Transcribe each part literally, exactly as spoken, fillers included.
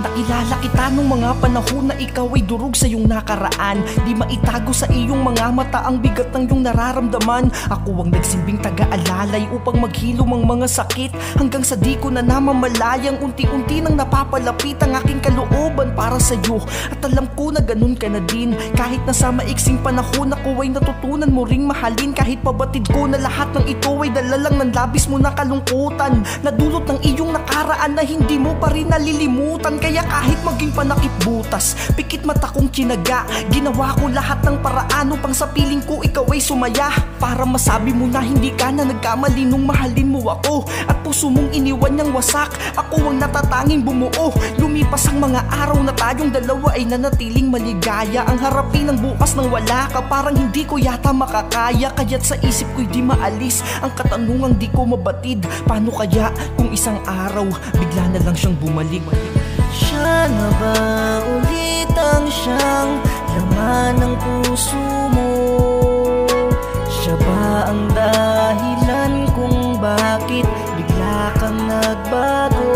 Nakilala kita nung mga panahon na ikaw ay durog sa iyong nakaraan. Di maitago sa iyong mga mata ang bigat ng iyong nararamdaman. Ako ang nagsilbing taga-alalay upang maghilom ang mga sakit, hanggang sa di ko na namamalayang unti-unti nang napapalapit ang aking kalooban para sa iyo. At alam ko na ganun ka na din, kahit na sa maiksing panahon ako ay natutunan mo ring mahalin. Kahit pabatid ko na lahat ng ito ay dala lang ng labis mo na kalungkutan, nadulot ng iyong nakaraan na hindi mo pa rin nalilimutan. Kaya kahit maging panakip butas, pikit mata kong kinaga, ginawa ko lahat ng paraan upang sa piling ko ikaw ay sumaya. Para masabi mo na hindi ka na nagkamali nung mahalin mo ako, at puso mong iniwan niyang wasak. Ako ang natatanging bumuo. Lumipas ang mga araw na tayong dalawa ay nanatiling maligaya. Ang harapin ng bukas nang wala ka, parang hindi ko yata makakaya. Kaya't sa isip ko'y di maalis ang katanungang di ko mabatid, paano kaya kung isang araw bigla na lang siyang bumalik? Siya na ba ulit ang siyang laman ng puso mo? Siya ba ang dahilan kung bakit bigla kang nagbago?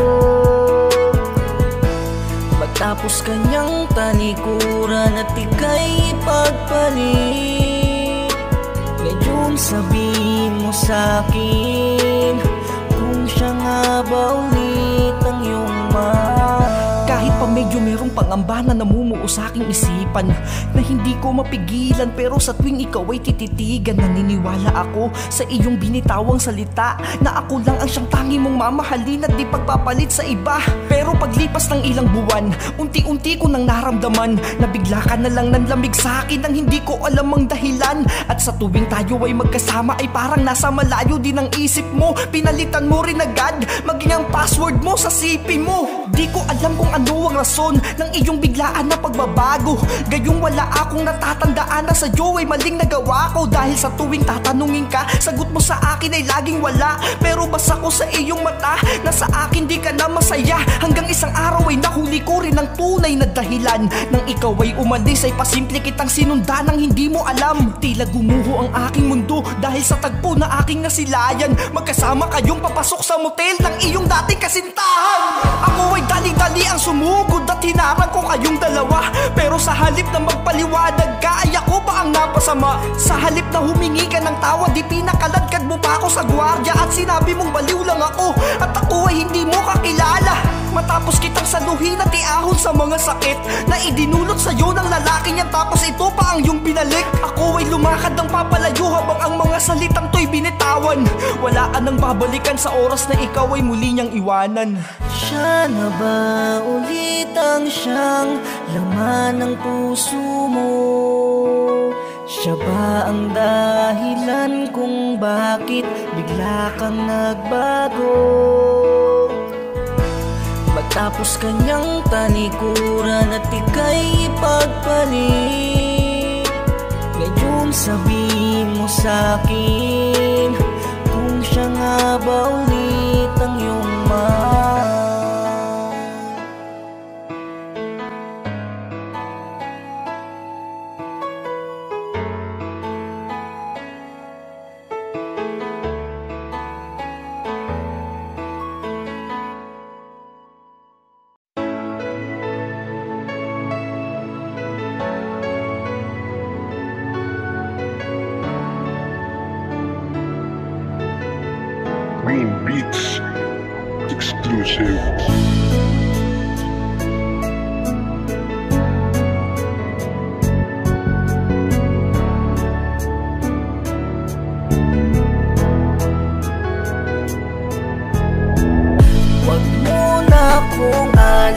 Matapos kanyang talikuran at ika'y ipagpalit, ngayon sabihin mo sa'kin kung siya nga ba ulit ang iyong mahal. Kahit pa medyo merong pangamba na namumuo sa aking isipan, na hindi ko mapigilan, pero sa tuwing ikaw ay tititigan, naniniwala ako sa iyong binitawang salita na ako lang ang siyang tangi mong mamahalin at di pagpapalit sa iba. Pero paglipas ng ilang buwan, unti-unti ko nang naramdaman na bigla ka na lang nanlamig sa akin nang hindi ko alam ang dahilan. At sa tuwing tayo ay magkasama ay parang nasa malayo din ang isip mo. Pinalitan mo rin agad maging ang password mo sa C P mo. Di ko alam kung ano ang rason ng iyong biglaan na pagbabago, gayong wala akong natatandaan na sa'yo ay maling nagawa ko. Dahil sa tuwing tatanungin ka, sagot mo sa akin ay laging wala. Pero basa ko sa iyong mata na sa akin di ka na masaya, hanggang isang araw ay nahuli ko rin ang tunay na dahilan. Nang ikaw ay umalis ay pasimple kitang sinundan nang hindi mo alam. Tila gumuho ang aking mundo dahil sa tagpo na aking nasilayan. Magkasama kayong papasok sa motel ng iyong dating kasintahan. Ako ay dali-dali ang sumugod at hinarang ko kayong dalawa, pero sa halip na magpaliwanag ka ay ako pa ang napasama. Sa halip na humingi ka ng tawad, di pinakaladkad mo pa ako sa gwardiya at sinabi mong baliw lang ako at ako ay hindi mo kakilala. Matapos kitang saluhin at iahon sa mga sakit na idinulot sa'yo ng lalaki niyan, tapos ito pa ang iyong binalik. Ako ay lumakad ng papalayo habang ang mga salitang to'y binitawan. Wala ka nang babalikan sa oras na ikaw ay muli niyang iwanan. Siya na ba ulit ang siyang laman ng puso mo? Siya ba ang dahilan kung bakit bigla kang nagbago? Matapos kanyang talikuran at ika'y ipagpalit, ngayon sabihin mo sa'kin kung siya nga ba ulit ang iyong mahal. Green Beats exclusive. Wag mo na akong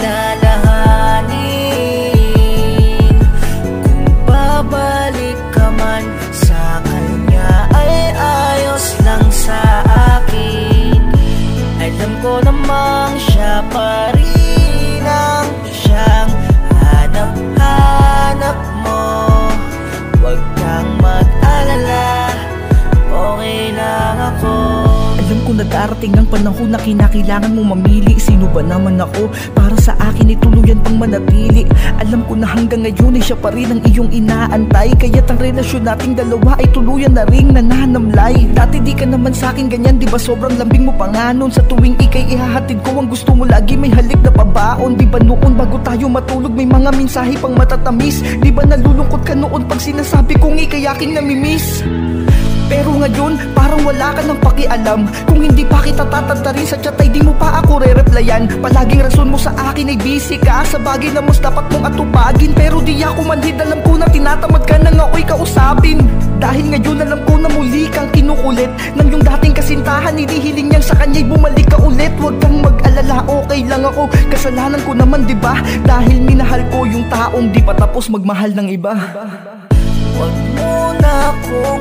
alalahanin, kung babalik ka man sa kanya ay ayos lang sa akin. Alam ko namang siya pa rin ang siyang hanap-hanap mo. Huwag kang mag-alala, okay lang ako. Alam ko na darating ang panahon na kinakailangan mo mamili. Sino ba naman ako para sa akin ay tuluyan pang manatili. Alam ko na hanggang ngayon ay siya pa rin ang iyong inaantay, kaya't ang relasyon nating dalawa ay tuluyan na ring nananamlay. Dati di ka naman sa akin ganyan, di ba sobrang lambing mo pa nga nun? Sa tuwing ikay ihahatid ko ang gusto mo lagi may halik na pabaon. Di ba noon bago tayo matulog may mga mensahe pang matatamis? Di ba nalulungkot ka noon pag sinasabi kong ikay aking namimiss? Pero ngayon, parang wala ka nang pakialam. Kung hindi pa kita tatantarin sa chat ay di mo pa ako re-replyan. Palaging rason mo sa akin ay busy ka sa bagay na mas dapat mong atupagin. Pero di ako manhid, alam ko na tinatamad ka nang ako'y kausapin. Dahil ngayon alam ko na muli kang kinukulit ng yung dating kasintahan, hinihiling niyang sa kanya'y bumalik ka ulit. Huwag kang mag-alala, okay lang ako. Kasalanan ko naman diba, dahil minahal ko yung taong di pa tapos magmahal ng iba. Huwag mo na akong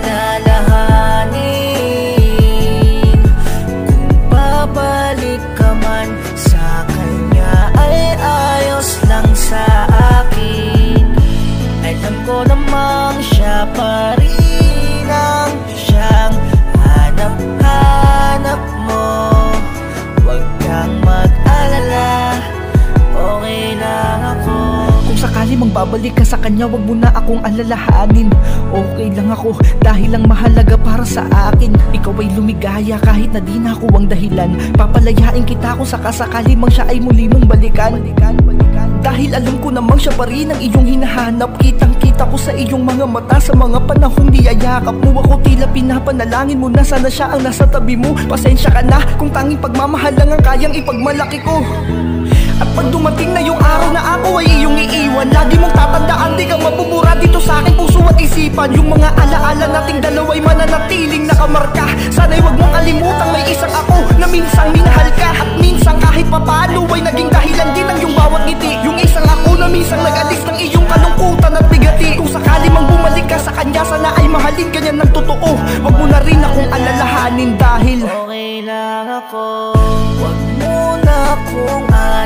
alalahanin. Kung babalik ka man sa kanya ay ayos lang sa akin. Alam ko namang siya pa rin ang siyang hanap-hanap mo. Huwag kang mag-alala, okay lang ako. Kung sakali mang babalik ka sa kanya, wag mo na akong alalahanin. Okay lang ako dahil ang mahalaga para sa akin ikaw ay lumigaya kahit na di na ako ang dahilan. Papalayain kita kung sakasakali mang siya ay muli mong balikan. Dahil alam ko namang siya pa rin ang iyong hinahanap. Kitang kita ko sa iyong mga mata sa mga panahong niyayakap mo ako. Tila pinapanalangin mo na sana siya ang nasa tabi mo. Pasensya ka na kung tanging pagmamahal lang ang kayang ipagmalaki ko. At pag dumating na yung araw na ako ay iyong iiwan, lagi mong tatandaan di ka mabubura dito sa aking puso at isipan. Yung mga alaala nating dalawa'y mananatiling nakamarka. Sana'y wag mong kalimutang may isang ako na minsang minahal ka. At minsang kahit papano ay naging dahilan din ang iyong bawat ngiti. Yung isang ako na minsang nag-alis ng iyong kalungkutan at bigati. Kung sakali mang bumalik ka sa kanya, sana ay mahalin ka niya ng totoo. Wag mo na rin akong alalahanin dahil okay lang ako. Wag mo na akong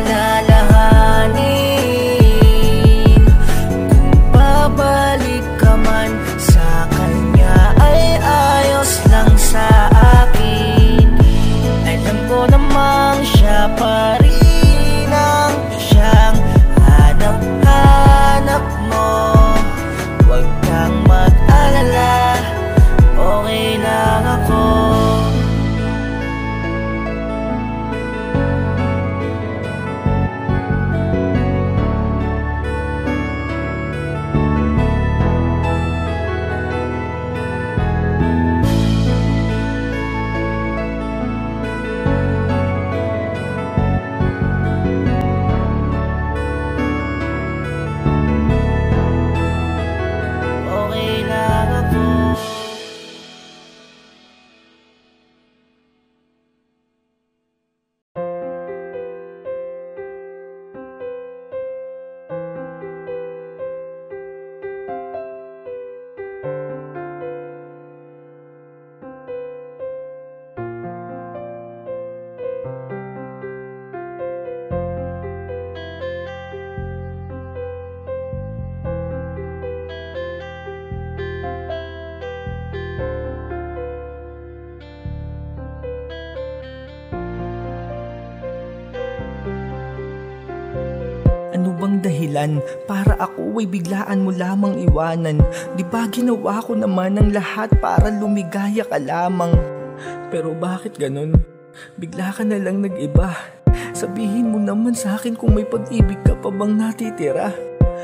alalahanin. Kung babalik ka man sa kanya ay ayos lang sa akin. Alam ko namang siya pa rin ang siyang hanap-hanap mo. Huwag kang mag-alala, okay lang ako. ano bang dahilan para ako ay biglaan mo lamang iwanan? Di ba ginawa ko naman ang lahat para lumigaya ka lamang? Pero bakit ganun? Bigla ka na lang nag-iba. Sabihin mo naman sa akin kung may pag-ibig ka pa bang natitira.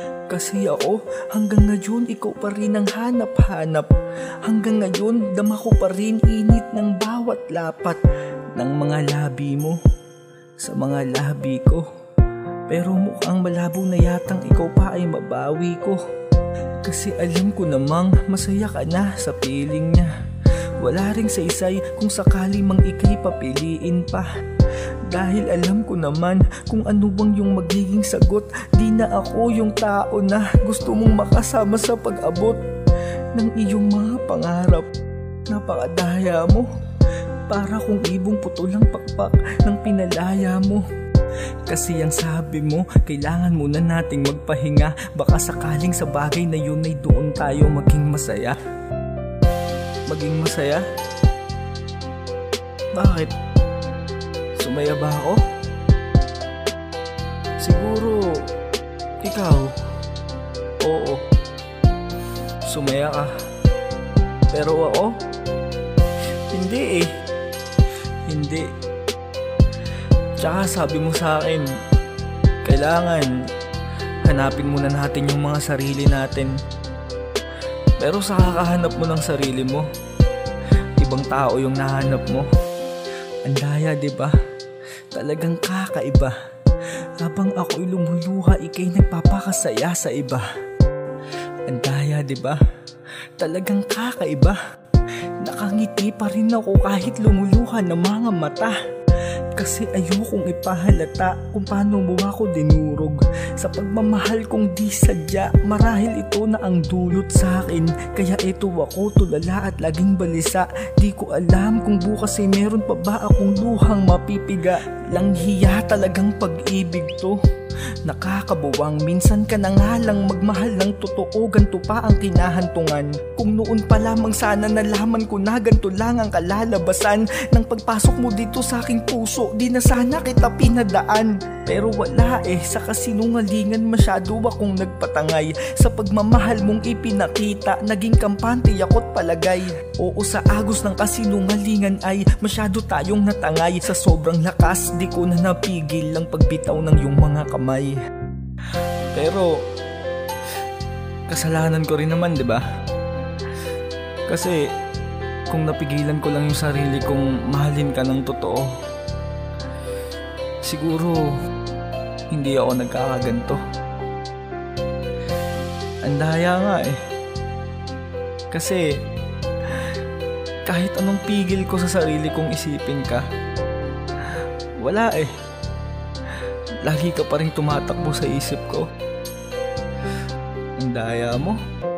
Kasi ako, hanggang ngayon ikaw pa rin ang hanap-hanap. Hanggang ngayon, dama ko pa rin init ng bawat lapat ng mga labi mo sa mga labi ko. Pero mukhang malabo na yatang ikaw pa ay mabawi ko. Kasi alam ko namang masaya ka na sa piling niya. Wala ring saysay kung sakali mang ika'y papiliin pa. Dahil alam ko naman kung ano bang yung magiging sagot. Di na ako yung tao na gusto mong makasama sa pag-abot ng iyong mga pangarap. Napakadaya mo, para kung ibong putulang pakpak ng pinalaya mo. Kasi ang sabi mo, kailangan muna nating magpahinga. Baka sakaling sa bagay na yun ay doon tayo maging masaya. Maging masaya? Bakit? Sumaya ba ako? Siguro, ikaw, oo, sumaya ka. Pero ako, hindi eh. Hindi. Tsaka sabi mo sa akin, kailangan hanapin muna natin yung mga sarili natin. Pero sa kakahanap mo ng sarili mo, ibang tao yung nahanap mo. Ang daya, diba? Talagang kakaiba. Habang ako'y lumuluha, ika'y nagpapakasaya sa iba. Ang daya, diba? Talagang kakaiba. Nakangiti pa rin ako kahit lumuluha ng mga mata. Kasi ayokong ipahalata kung paano mo ako dinurog. Sa pagmamahal kong di sadya, marahil ito na ang dulot sa akin. Kaya ito ako tulala at laging balisa. Di ko alam kung bukas ay meron pa ba akong luhang mapipiga. Lang hiya talagang pag-ibig to. Nakakabuwang, minsan ka na nga lang magmahal ng totoo. Ganto pa ang kinahantungan. Kung noon pa lamang sana nalaman ko na ganto lang ang kalalabasan ng pagpasok mo dito sa aking puso. Di na sana kita pinadaan. Pero wala eh, sa kasinungalingan masyado akong nagpatangay. Sa pagmamahal mong ipinakita, naging kampante ako't palagay. Oo, sa agos ng kasinungalingan ay masyado tayong natangay. Sa sobrang lakas, di ko na napigil ang pagbitaw ng iyong mga kamay. Pero kasalanan ko rin naman, 'di ba? Kasi kung napigilan ko lang yung sarili kong mahalin ka ng totoo, siguro hindi ako nagkakaganto. Ang daya nga eh. Kasi kahit anong pigil ko sa sarili kong isipin ka, wala eh. Lagi ka pa rin tumatakbo sa isip ko. Ang daya mo.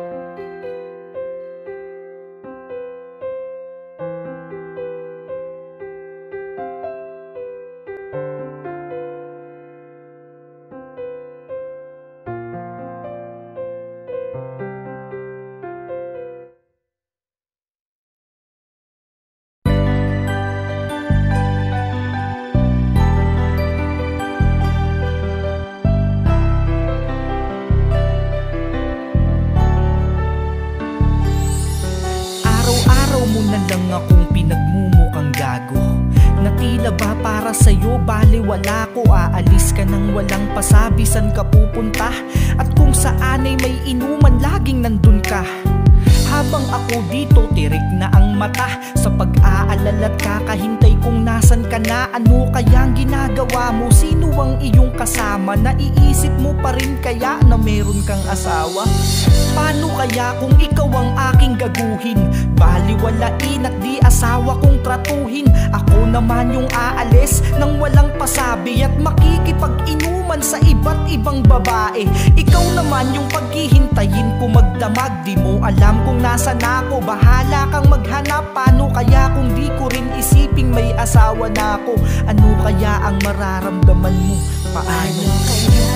Akong pinagmumukhang gago na tila ba para sa'yo baliwala ko. Aalis ka nang walang pasabi san ka pupunta, at kung saan ay may inuman laging nandun ka. Habang ako dito tirik na ang mata sa pag-aalala't kakahintay kung nasan ka na. Ano kayang ginagawa mo? Sino ang iyong kasama? Naiisip mo pa rin kaya na meron kang asawa? Paano kaya kung ikaw ang aking gaguhin? Baliwalain at di asawa kong tratuhin. Ako naman yung aalis nang walang pasabi at makikipag-inuman sa iba't ibang babae. Ikaw naman yung paghihintayin ko magdamag. Di mo alam kung nasan ako, bahala kang maghanap. Paano kaya kung di ko rin isiping may asawa na ako? Ano kaya ang mararamdaman mo? Paano kaya?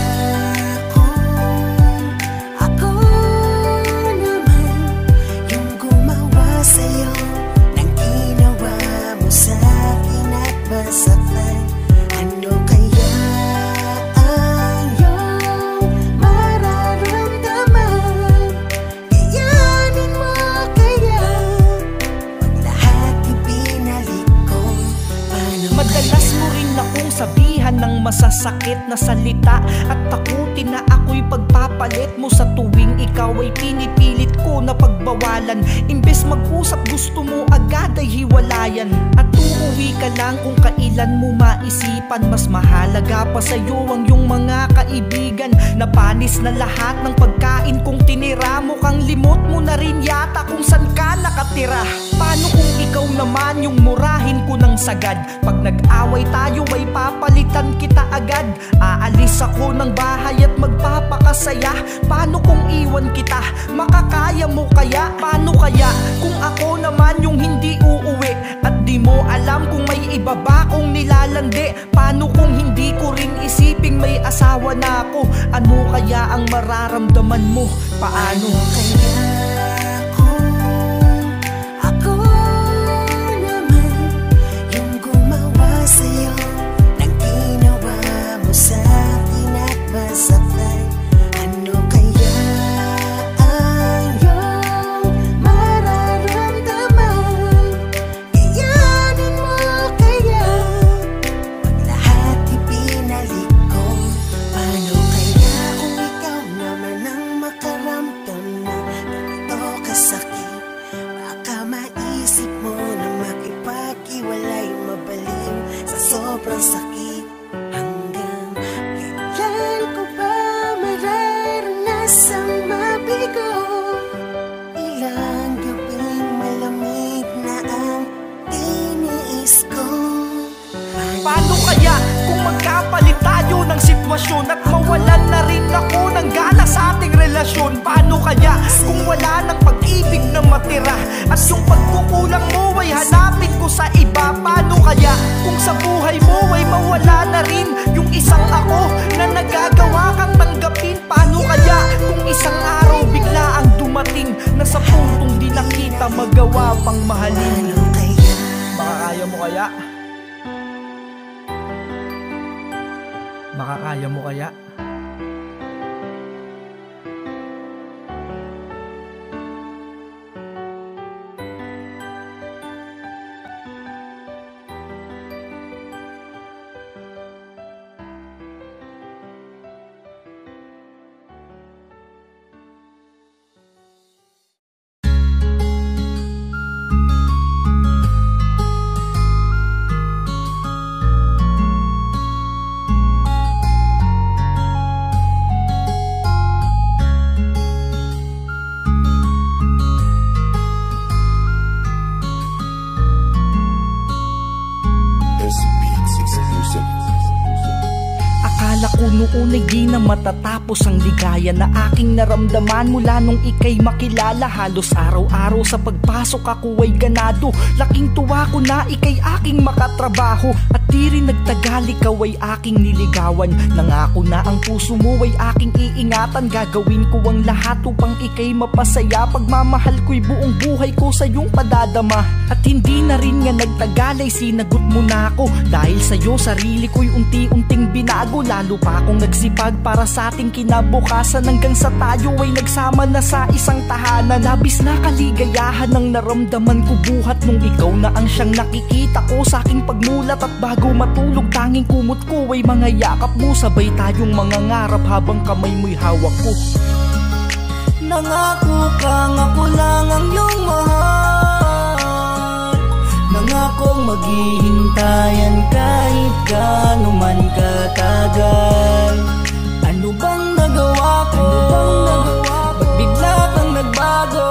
Sa'yo nang ginawa mo sa'kin at masaktan. Ano kaya ang iyong mararamdaman? Kayanin mo kaya pag lahat ibinalik ko? Paano madalas mo rin akong sabihan ng masasakit na salita at takutin na ako'y pagpapalit mo. Sa tuwing ikaw ay pinipilit ko na pagbawalan. Imbes mag-usap gusto mo agad ay hiwalayan. At uuwi ka lang kung kailan mo maisipan. Mas mahalaga pa sa'yo ang iyong mga kaibigan. Napanis na lahat ng pagkain kong tinira mo. Kang limot mo na rin yata kung saan ka nakatira. Paano kung ikaw naman yung murahin ko ng sagad? Pag nag-away tayo ay papalitan kita agad. Aalis ako ng bahay at magpapakasaya. Paano kung iwan kita? Makakaya mo kaya? Paano kaya kung ako naman yung hindi uuwi? At di mo alam kung may iba ba kong nilalandi? Paano kung hindi ko rin isiping may asawa na ako? Ano kaya ang mararamdaman mo? Paano kaya? Sa'yo nang ginawa mo sa'kin sitwasyon at mawalan na rin ako ng gana sa ating relasyon. Paano kaya kung wala ng pag-ibig na matira at yung pagkukulang mo ay hanapin ko sa iba? Paano kaya kung sa buhay mo ay mawala na rin yung isang ako na nagagawa kang tanggapin? Paano kaya kung isang araw bigla ang dumating na sa puntong di nakita magawa pang mahalin? Makakaya mo kaya? Makakaya mo kaya? Akala ko noon ay di na matatapos ang ligaya na aking naramdaman mula nung ika'y makilala. Halos araw-araw sa pagpasok ako ay ganado. Laking tuwa ko na ika'y aking makatrabaho at di rin nagtagal ikaw ay aking niligawan. Nangako na ang puso mo ay aking iingatan. Gagawin ko ang lahat upang ika'y mapasaya. Pagmamahal ko'y buong buhay ko sa iyong padadama. At hindi na rin nga nagtagal ay sinagot mo na ako. Dahil sa'yo sarili ko'y unti-unting binago. Lalo pa akong nagsipag para sa ating kinabukasan, hanggang sa tayo ay nagsama na sa isang tahanan. Labis na kaligayahan ang naramdaman ko buhat nung ikaw na ang siyang nakikita ko sa aking pagmulat. At bago matulog tanging kumot ko ay mga yakap mo. Sabay tayong mangangarap habang kamay mo'y hawak ko. Nangako kang ako lang ang iyong mahal. Nangakong maghihintayan kahit gaano man katagal. Ano bang nagawa ko? Ba't bigla kang nagbago?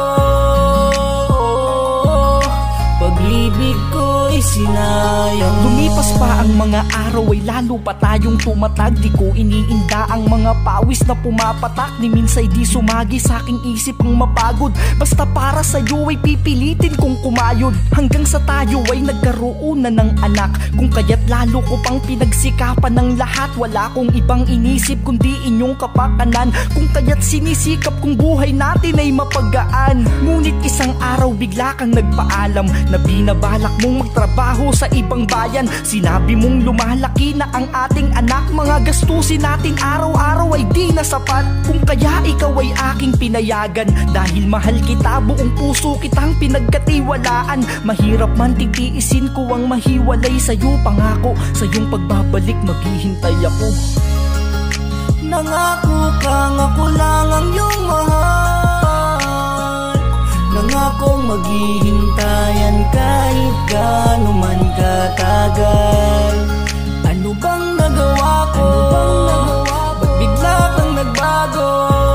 Pag-ibig ko'y sinayang. Lumipas pa ang mga araw ay lalo pa tayong tumatag. Di ko iniinda ang mga pawis na pumapatak. Ni minsay di sumagi sa aking isip ang mapagod. Basta para sa'yo ay pipilitin kong kumayod. Hanggang sa tayo ay nagkaroon na ng anak. Kung kaya't lalo ko pang pinagsikapan ng lahat. Wala kong ibang inisip kundi inyong kapakanan. Kung kaya't sinisikap kong buhay natin ay mapagaan. Ngunit isang araw bigla kang nagpaalam na binabalak mong magtrabaho sa ibang bayan. Sinabi mong lumalaki na ang ating anak. Mga gastusin natin araw-araw ay di na sapat. Kung kaya ikaw ay aking pinayagan. Dahil mahal kita, buong puso kitang pinagkatiwalaan. Mahirap man titiisin ko ang mahiwalay sa'yo. Pangako, sa iyong pagbabalik maghihintay ako. Nangako kang ako lang ang iyong mahal. Nangakong maghihintayan kahit gaano man katagal. Ano bang nagawa ko? Ba't bigla kang nagbago?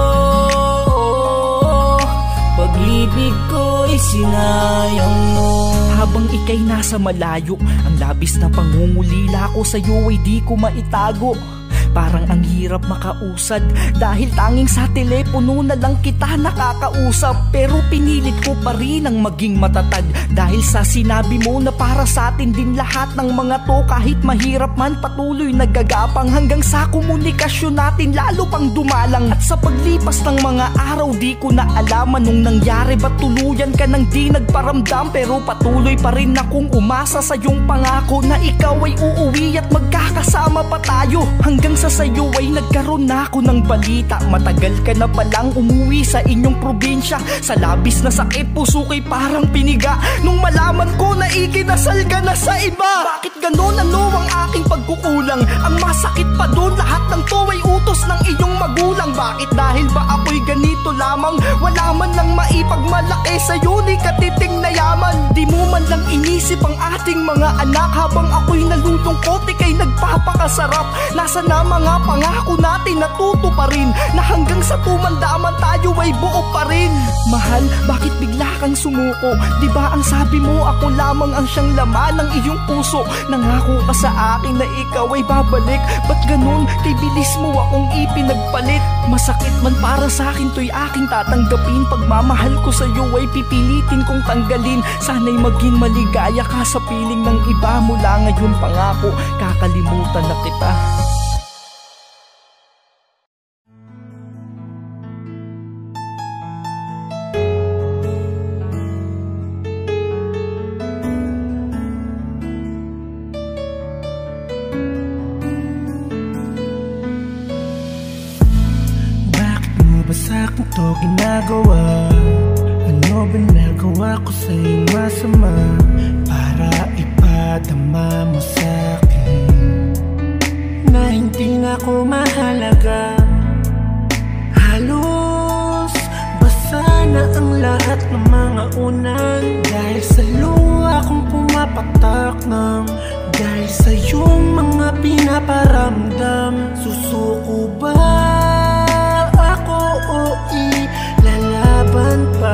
Pag-ibig ko'y sinayang mo. Habang ika'y nasa malayo, ang labis na pangungulila ko sa'yo ay di ko maitago. Parang ang hirap makausad dahil tanging sa telepono na lang kita nakakausap. Pero pinilit ko pa rin ang maging matatag dahil sa sinabi mo na para sa atin din lahat ng mga to. Kahit mahirap man patuloy nagagapang hanggang sa komunikasyon natin lalo pang dumalang. At sa paglipas ng mga araw di ko na alam anong nangyari. Ba't tuluyan ka nang di nagparamdam? Pero patuloy pa rin akong umasa sa iyong pangako na ikaw ay uuwi at magkakasama pa tayo. Hanggang sa sayo ay nagkaroon na ako ng balita. Matagal ka na palang umuwi sa inyong probinsya. Sa labis na sakit puso ko'y parang piniga nung malaman ko na ikinasal ka na sa iba. Bakit ganon? Ano ang aking pagkukulang? Ang masakit pa doon, lahat ng to ay utos ng iyong magulang. Bakit dahil ba ako'y ganito lamang? Wala man lang maipagmalaki sa'yo ni katiting na yaman. Di mo man lang inisip ang ating mga anak. Habang ako'y nalulungkot ika'y nagpapakasarap. Nasa na mga pangako natin natuto pa rin na hanggang sa tumandaman tayo ay buo pa rin. Mahal, bakit bigla kang sumuko? Diba ang sabi mo ako lamang ang siyang laman ng iyong puso? Nangako ka sa akin na ikaw ay babalik. Ba't ganun? Kay bilis mo akong ipinagpalit. Masakit man para sa akin to'y aking tatanggapin. Pagmamahal ko sa'yo ay pipilitin kong tanggalin. Sana'y maging maligaya ka sa piling ng iba. Mula ngayon pangako, kakalimutan na kita. Sa akin to ginagawa, ano ba nagawa ko sa'yo masama para ipadama mo sa'kin na hindi na ako mahalaga? Halos basa na ang lahat ng mga unan dahil sa luha kong pumapatak ng dahil sa iyong mga pinaparamdam. Susuko ba o ilalaban pa?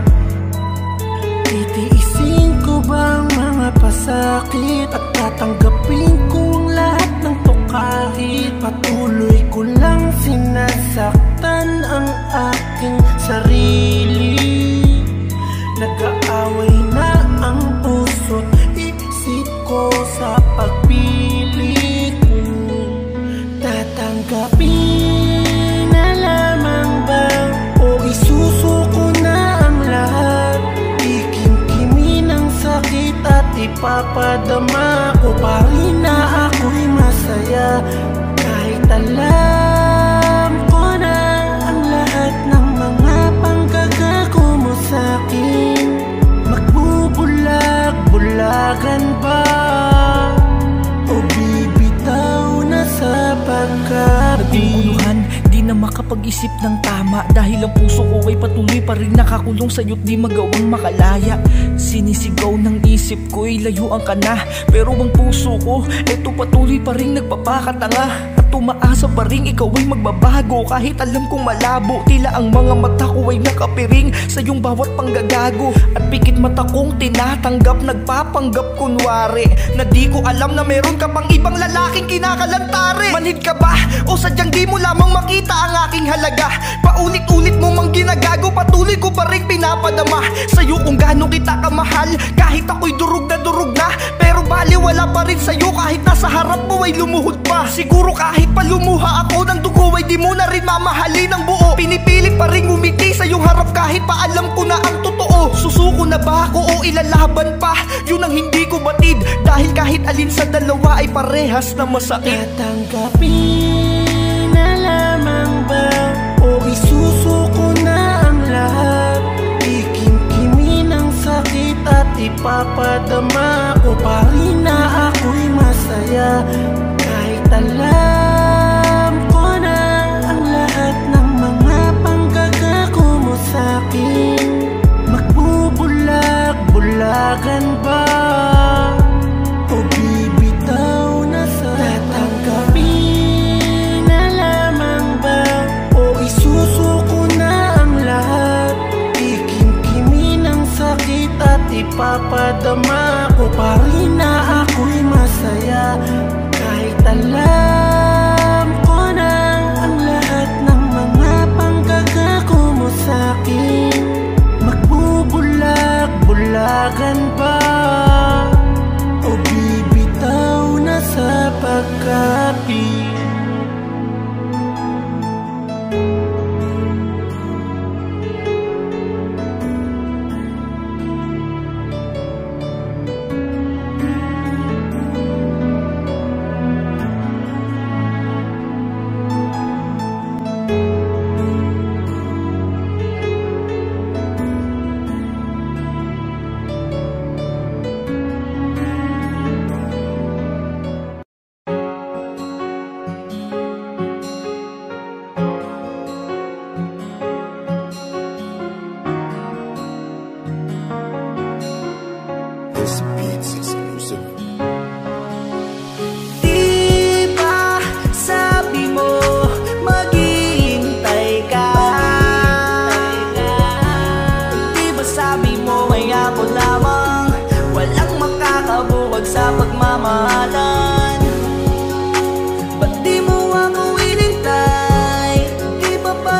Titiisin ko ba ang mga pasakit at tatanggapin ko ang lahat ng to kahit patuloy ko lang sinasaktan ang aking sarili? Nag-aaway na ang puso't isip ko sa pagpili ko. Tatanggapin o isusuko na ang lahat? Ikimkimi ng sakit at ipapadama ko pa rin na ako'y masaya kahit alam ko na ang lahat ng mga panggagago mo sa'kin. Magbubulag-bulagan ba o bibitaw na sa pagkabi? Di na makapag-isip ng tama dahil ang puso ko ay patuloy pa rin nakakulong sa'yo't di magawang makalaya. Sinisigaw ng isip ko'y layuan ka na, pero ang puso ko eto patuloy pa rin nagpapakatanga. At tumaasa pa rin ikaw ay magbabago kahit alam kong malabo. Tila ang mga mata ko ay nakapiring sa iyong bawat panggagago. At pikit mata kong tinatanggap, nagpapanggap kunwari na di ko alam na meron ka pang ibang lalaking kinakalantari. Manhid ka ba o sadyang di mo lamang makita ang aking halaga? Paulit-ulit mo mang ginagago, patuloy ko pa rin pinapadama sa'yo kung gaano kita kamahal. Kahit ako'y durog na durog na, pero baliwala pa rin sa'yo kahit nasa harap mo ay lumuhod pa. Siguro kahit pa lumuha ako ng dugo ay di mo na rin mamahalin ng buo. Pinipilit pa rin ngumiti sa iyong harap kahit pa alam ko na ang totoo. Susuko na ba ako o ilalaban pa? Yun ang hindi ko batid dahil kahit alin sa dalawa ay parehas na masakit. Tatanggapin na lamang ba o isusuko na ang lahat? Ikimkimi ng sakit at ipapadama ko pa rin na ako'y masaya kahit alam ko na ang lahat ng mga panggagago mo sa'kin. Magbubulag-bulagan ba o bibitaw na sa tatanggapin na lamang ba o isusuko na ang lahat? Ikimkimi ng sakit at ipapadama ko pa rin na ako'y masaya kahit alam ko na ang lahat ng mga panggagago mo sa'kin. Magbubulag-bulagan ba o bibitaw na sa pagkapit?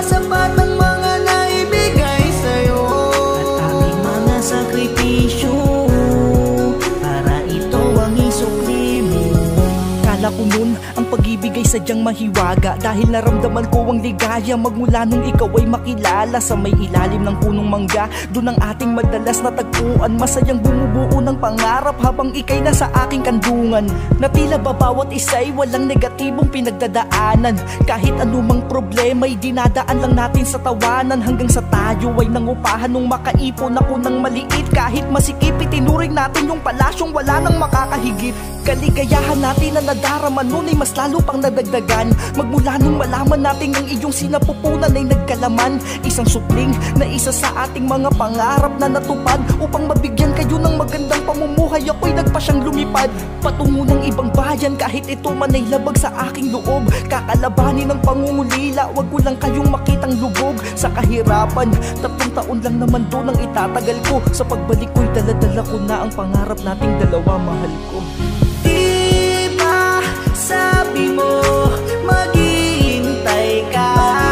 sapat ang mga naibigay sa'yo. At aming mga sakripisyo para ito ang isukli mo. Kala ko nun ang pag-ibig ay sadyang mahiwaga, dahil naramdaman ko ang ligaya magmula nung ikaw ay makilala. Sa may ilalim ng punong mangga, doon ang ating madalas natagpuan. Masayang bumubuo ng pangarap habang ikay nasa aking kandungan, na tila ba bawat isa'y walang negatibong pinagdadaanan. Kahit anumang problema'y dinadaan lang natin sa tawanan, hanggang sa tayo ay nangupahan nung makaipon ako ng maliit. Kahit masikip, itinuring natin yung palasyong wala nang makakahigit. Kaligayahan natin na nadarama nun ay mas lalo pang nadagdagan, magmula nung malaman natin ang iyong sinapupunan ay nagkalaman. Isang supling na isa sa ating mga pangarap na natupad. Upang mabigyan kayo ng magandang pamumuhay, ako'y nagpa siyang lumipad patungo ng ibang bayan, kahit ito man ay labag sa aking loob. Kakalabanin ng pangungulila, wag ko lang kayong makitang lubog sa kahirapan. Tatlong taon lang naman doon ang itatagal ko. Sa pagbalik ko'y daladala ko na ang pangarap nating dalawa, mahal ko. Diba sabi mo maghihintay ka?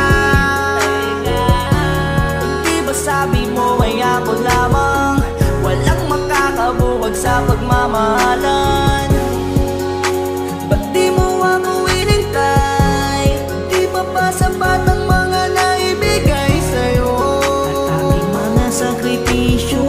Diba sabi mo ay ako lamang walang makakabuwag sa pagmamahalan? Ba't di mo ako inintay? Di ba pa sapat ang mga naibigay sa'yo? At aming mga sakripisyo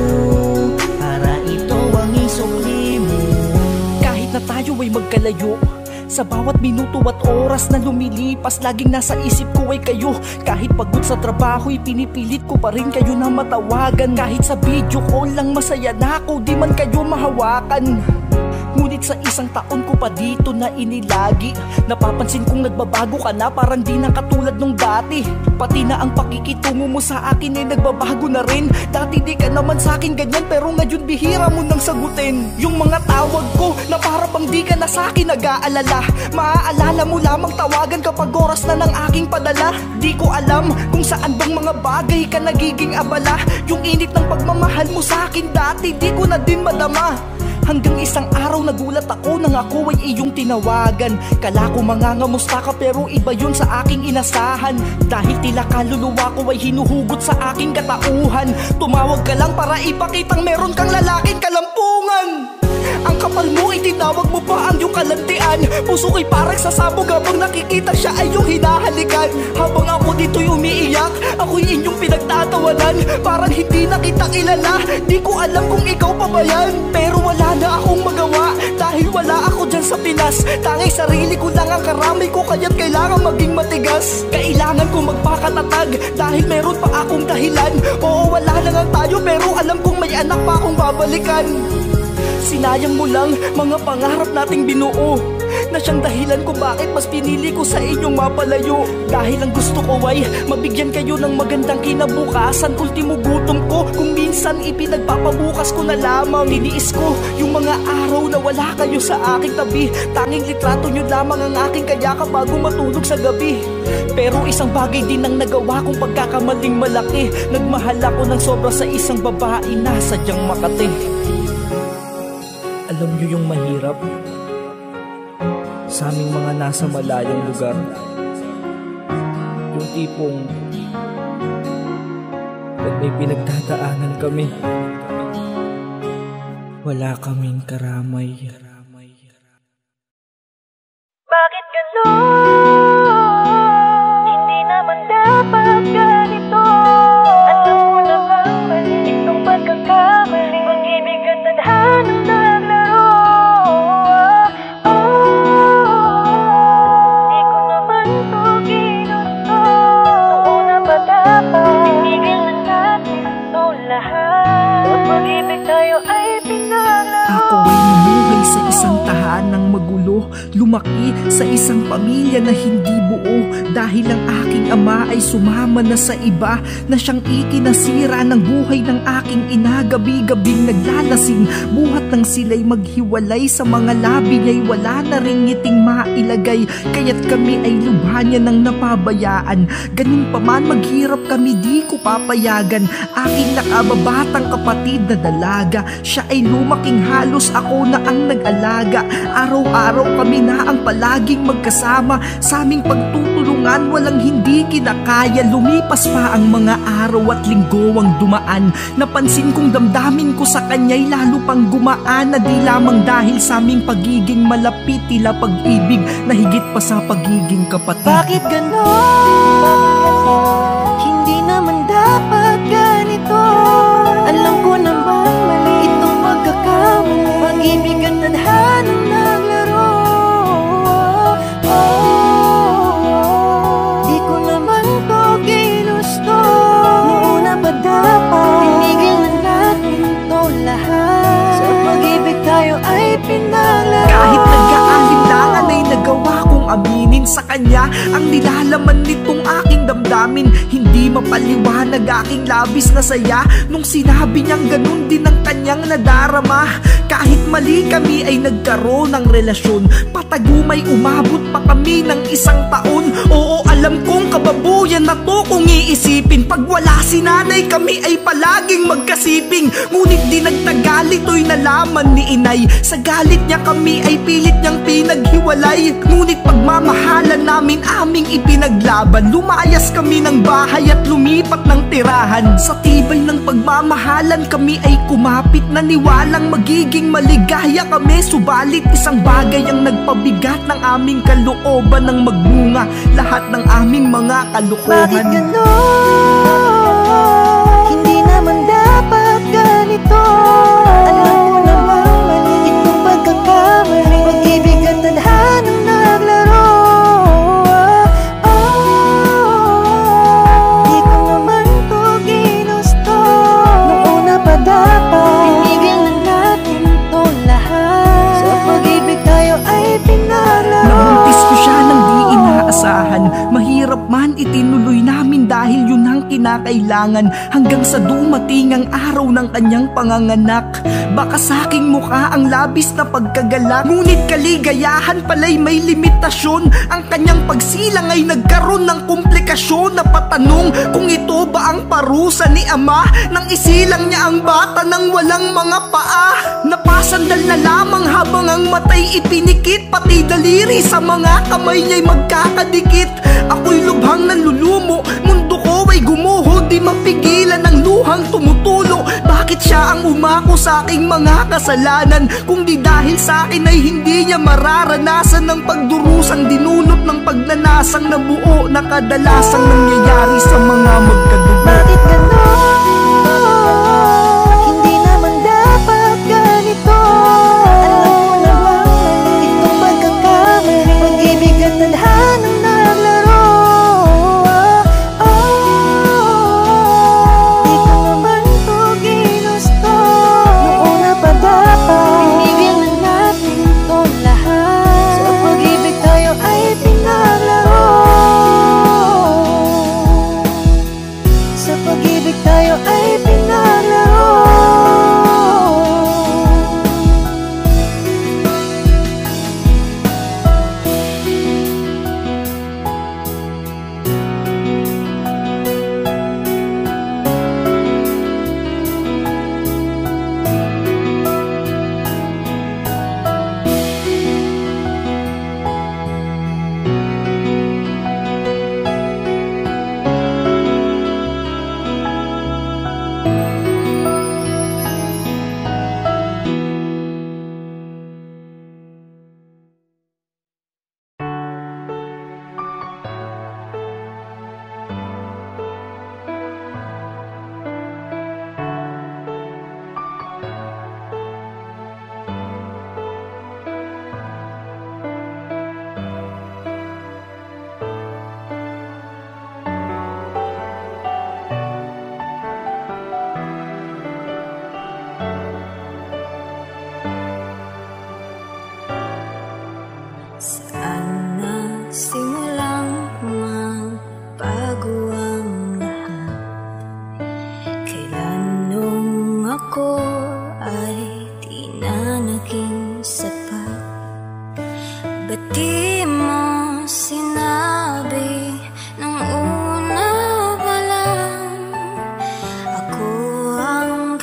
para ito ang isukli mo. Kahit na tayo ay magkalayo, sa bawat minuto at oras na lumilipas, laging nasa isip ko ay kayo. Kahit pagod sa trabaho'y pinipilit ko pa rin kayo na matawagan. Kahit sa video call lang masaya na ako, di man kayo mahawakan. Ngunit sa isang taon ko pa dito na inilagi, napapansin kong nagbabago ka na, parang di na katulad nung dati. Pati na ang pakikitungo mo sa akin ay nagbabago na rin. Dati di ka naman sa akin ganyan, pero ngayon bihira mo nang sagutin yung mga tawag ko na para bang di ka na sa akin nag-aalala. Maaalala mo lamang tawagan kapag oras na ng aking padala. Di ko alam kung saan bang mga bagay ka nagiging abala. Yung init ng pagmamahal mo sa akin dati, di ko na din madama. Hanggang isang araw nagulat ako nang ako ay iyong tinawagan. Kala ko mangangamusta ka, pero iba yun sa aking inasahan. Dahil tila kaluluwa ko ay hinuhugot sa aking katauhan. Tumawag ka lang para ipakitang meron kang lalaking kalampungan. Ang kapal mo, itinawag mo pa ang iyong kalantian. Puso ko'y parang sasabog habang nakikita siya ay iyong hinahalikan. Habang ako dito'y umiiyak, ako'y inyong pinagtatawanan. Parang hindi na kita kilala, di ko alam kung ikaw pa ba yan. Pero wala na akong magawa, dahil wala ako dyan sa Pinas. Tanging sarili ko lang ang karamay ko, kaya't kailangan maging matigas. Kailangan ko magpakatatag, dahil meron pa akong dahilan. Oo, wala na nga tayo, pero alam kong may anak pa akong babalikan. Sinayang mo lang mga pangarap nating binuo, na siyang dahilan kung bakit mas pinili ko sa inyong mapalayo. Dahil ang gusto ko ay mabigyan kayo ng magandang kinabukasan. Ultimo gutom ko kung minsan ipinagpapabukas ko na lamang. Tiniis ko yung mga araw na wala kayo sa aking tabi. Tanging litrato nyo lamang ang aking kayaka bago matulog sa gabi. Pero isang bagay din ang nagawa kong pagkakamaling malaki. Nagmahal ako ng sobra sa isang babae na sadyang makati. Alam nyo yung mahirap sa aming mga nasa malayong lugar, yung tipong pag may pinagdadaanan kami, wala kaming karamay. Bakit ganon? Hindi naman dapat ganito. Alam ko namang mali itong pagkakamali. Pag-ibig at tadhana naglaro. Oh, di ko naman to ginusto. Noong una pa dapat tinigil na natin ito lahat. Pag-ibig tayo ay pinaglaro. Ako ay namuhay sa isang tahanang magulo, lumaki sa isang pamilya na hindi buo. Dahil ang aking ama ay sumama na sa iba, na siyang ikinasira ng buhay ng aking ina. Gabi-gabing naglalasing, buhat nang sila'y maghiwalay. Sa mga labi niya'y wala na ring ngiting mailagay, kaya't kami ay lubha niya nang napabayaan. Ganun pa man maghirap kami, di ko papayagan. Aking nakababatang kapatid na dalaga, siya ay lumaking halos ako na ang nag-alaga. Araw-araw araw kami na ang palaging magkasama. Sa aming pagtutulungan walang hindi kinakaya. Lumipas pa ang mga araw at linggo ang dumaan. Napansin kong damdamin ko sa kanya'y lalo pang gumaan. Na di lamang dahil sa aming pagiging malapit, tila pag-ibig na higit pa sa pagiging kapatid. Bakit ganon? Hindi naman dapat ganito. Alam ko naman mali itong pagkakamali. Pag-ibig at tadhanang naglaro. Di ko naman to ginusto. Noon ba dapat tinigil na natin to lahat? Sa pag-ibig tayo ay pinaglaro. Kahit nagkaalinlangan ay nagawa kong aminin sa kanya ang nilalaman nitong aking damdamin. Hindi mapaliwanag aking labis na saya nung sinabi niyang ganun din ang kanyang nadarama. Kahit mali kami ay nagkaroon ng relasyon, patagumay umabot pa kami ng isang taon. Oo, alam kong kababuyan na to kung iisipin. Pag wala si nanay kami ay palaging magkasiping. Ngunit di nagtagal ito'y nalaman ni inay. Sa galit niya kami ay pilit niyang pinaghiwalay. Ngunit pagmamahalan namin aming ipinaglaban. Lumayas kami ng bahay at lumipat ng tirahan. Sa tibay ng pagmamahalan kami ay kumapit. Naniwalang magiging maligaya kami. Subalit isang bagay ang nagpabigat ng aming kalooban. Nang magbunga lahat ng aming mga kalokohan. Bakit ganon? Hindi naman dapat ganito. Alam ko naman mali itong pagkakamali. Pag-ibig at tadhanang naglaro. Di ko naman to ginusto. Noong una pa dapat tinigil na natin to lahat. Sa pag-ibig tayo ay pinaglaro. Nabuntis ko siya nang di inaasahan. Mahirap man itinuloy namin dahil yun ang kinakailangan. Hanggang sa dumating ang araw ng kanyang panganganak. Baka sa aking mukha ang labis na pagkagalak. Ngunit kaligayahan pala'y may limitasyon. Ang kanyang pagsilang ay nagkaroon ng komplikasyon. Napatanong kung ito ba ang parusa ni ama nang isilang niya ang bata nang walang mga paa. Napasandal na lamang habang ang matay ipinikit. Pati daliri sa mga kamay niya'y magkakadikit. Ako'y lubhang nalulumo, mundo ko ay gumuho. Di mapigilan ang luhang tumutulo. Bakit siya ang umako sa aking mga kasalanan? Kung di dahil sa akin ay hindi niya mararanasan ng pagdurusang dinulot ng pagnanasang nabuo na kadalasang nangyayari sa mga magkadugo. Bakit ganon? Hindi naman dapat ganito. Alam ko naman mali itong pagkakamali. Pag-ibig at tadhanang naglaro. Di ko naman to ginusto. Noong una pa dapat tinigil na natin to lahat. Sa pag-ibig tayo ay pinaglaro. Sa pag-ibig tayo ay pinaglaro.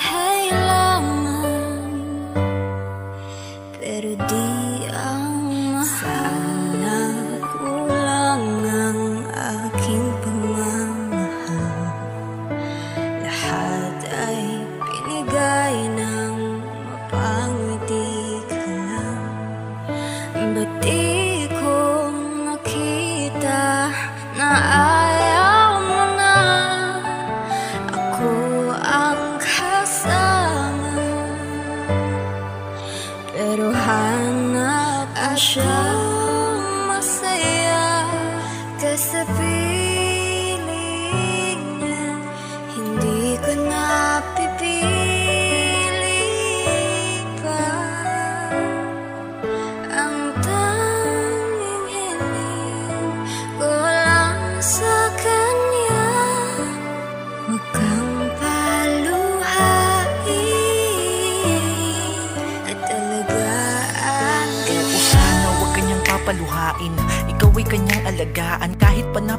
pero di ang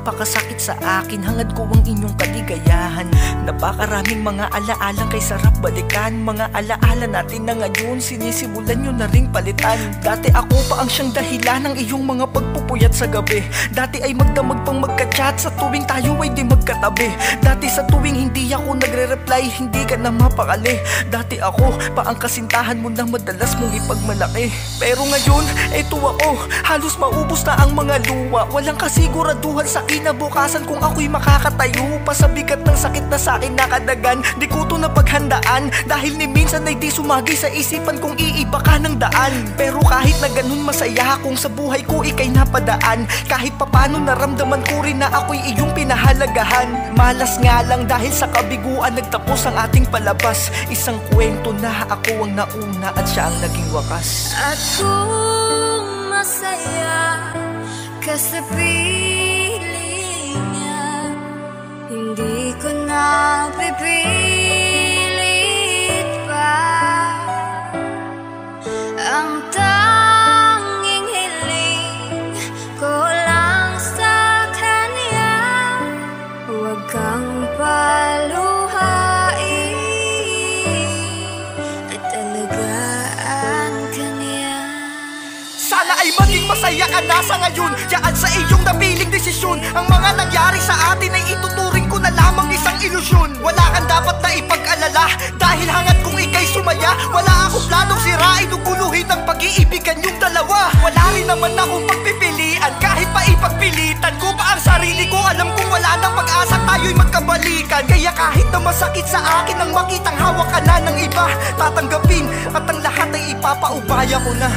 napakasakit sa akin. Hangad ko ang inyong kaligayahan. Napakaraming mga alaalang kay sarap balikan. Mga alaala natin na ngayon sinisimulan nyo na ring palitan. Dati ako pa ang siyang dahilan ng iyong mga pagpupuyat sa gabi. Dati ay magdamag pang magka-chat sa tuwing tayo ay di magkatabi. Dati sa tuwing hindi ako nagre-reply, hindi ka na mapakali. Dati ako pa ang kasintahan mo na madalas mong ipagmalaki. Pero ngayon, eto ako, halos maubos na ang mga luwa. Walang kasiguraduhan sa kinabukasan kung ako'y makakatayo pa sa bigat ng sakit na sa'kin nakadagan. Di ko to napaghandaan dahil ni minsan ay di sumagi sa isipan kung iiba ka ng daan. Pero kahit na ganun masaya kung sa buhay ko ikay napadaan. Kahit papano naramdaman ko rin na ako'y iyong pinahalagahan. Malas nga lang dahil sa kabiguan nagtapos ang ating palabas. Isang kwento na ako ang nauna at siya ang naging wakas. At kung masaya ka sa piling niya, hindi ko na pipilit pa. Ang tanging hiling ko lang sa kanya, huwag kang paluhain at alagaan ka niya. Sana ay maging masaya ka na sa ngayon, yaan sa iyong napiling desisyon. Ang mga nangyari sa atin ay ituturing ko na lamang isang ilusyon. Wala kang dapat na ipag-alala dahil hangad kung ikay sumaya. Wala akong planong sirain o guluhin ang pag-iibigan yung dalawa. Wala rin naman akong pagpipilian kahit pa ipagpilitan ko pa ang sarili ko. Alam kong wala nang pag-asa tayo'y magkabalikan. Kaya kahit na masakit sa akin ang makitang hawak ka na ng iba, tatanggapin at ang lahat ay ipapaubaya ko na.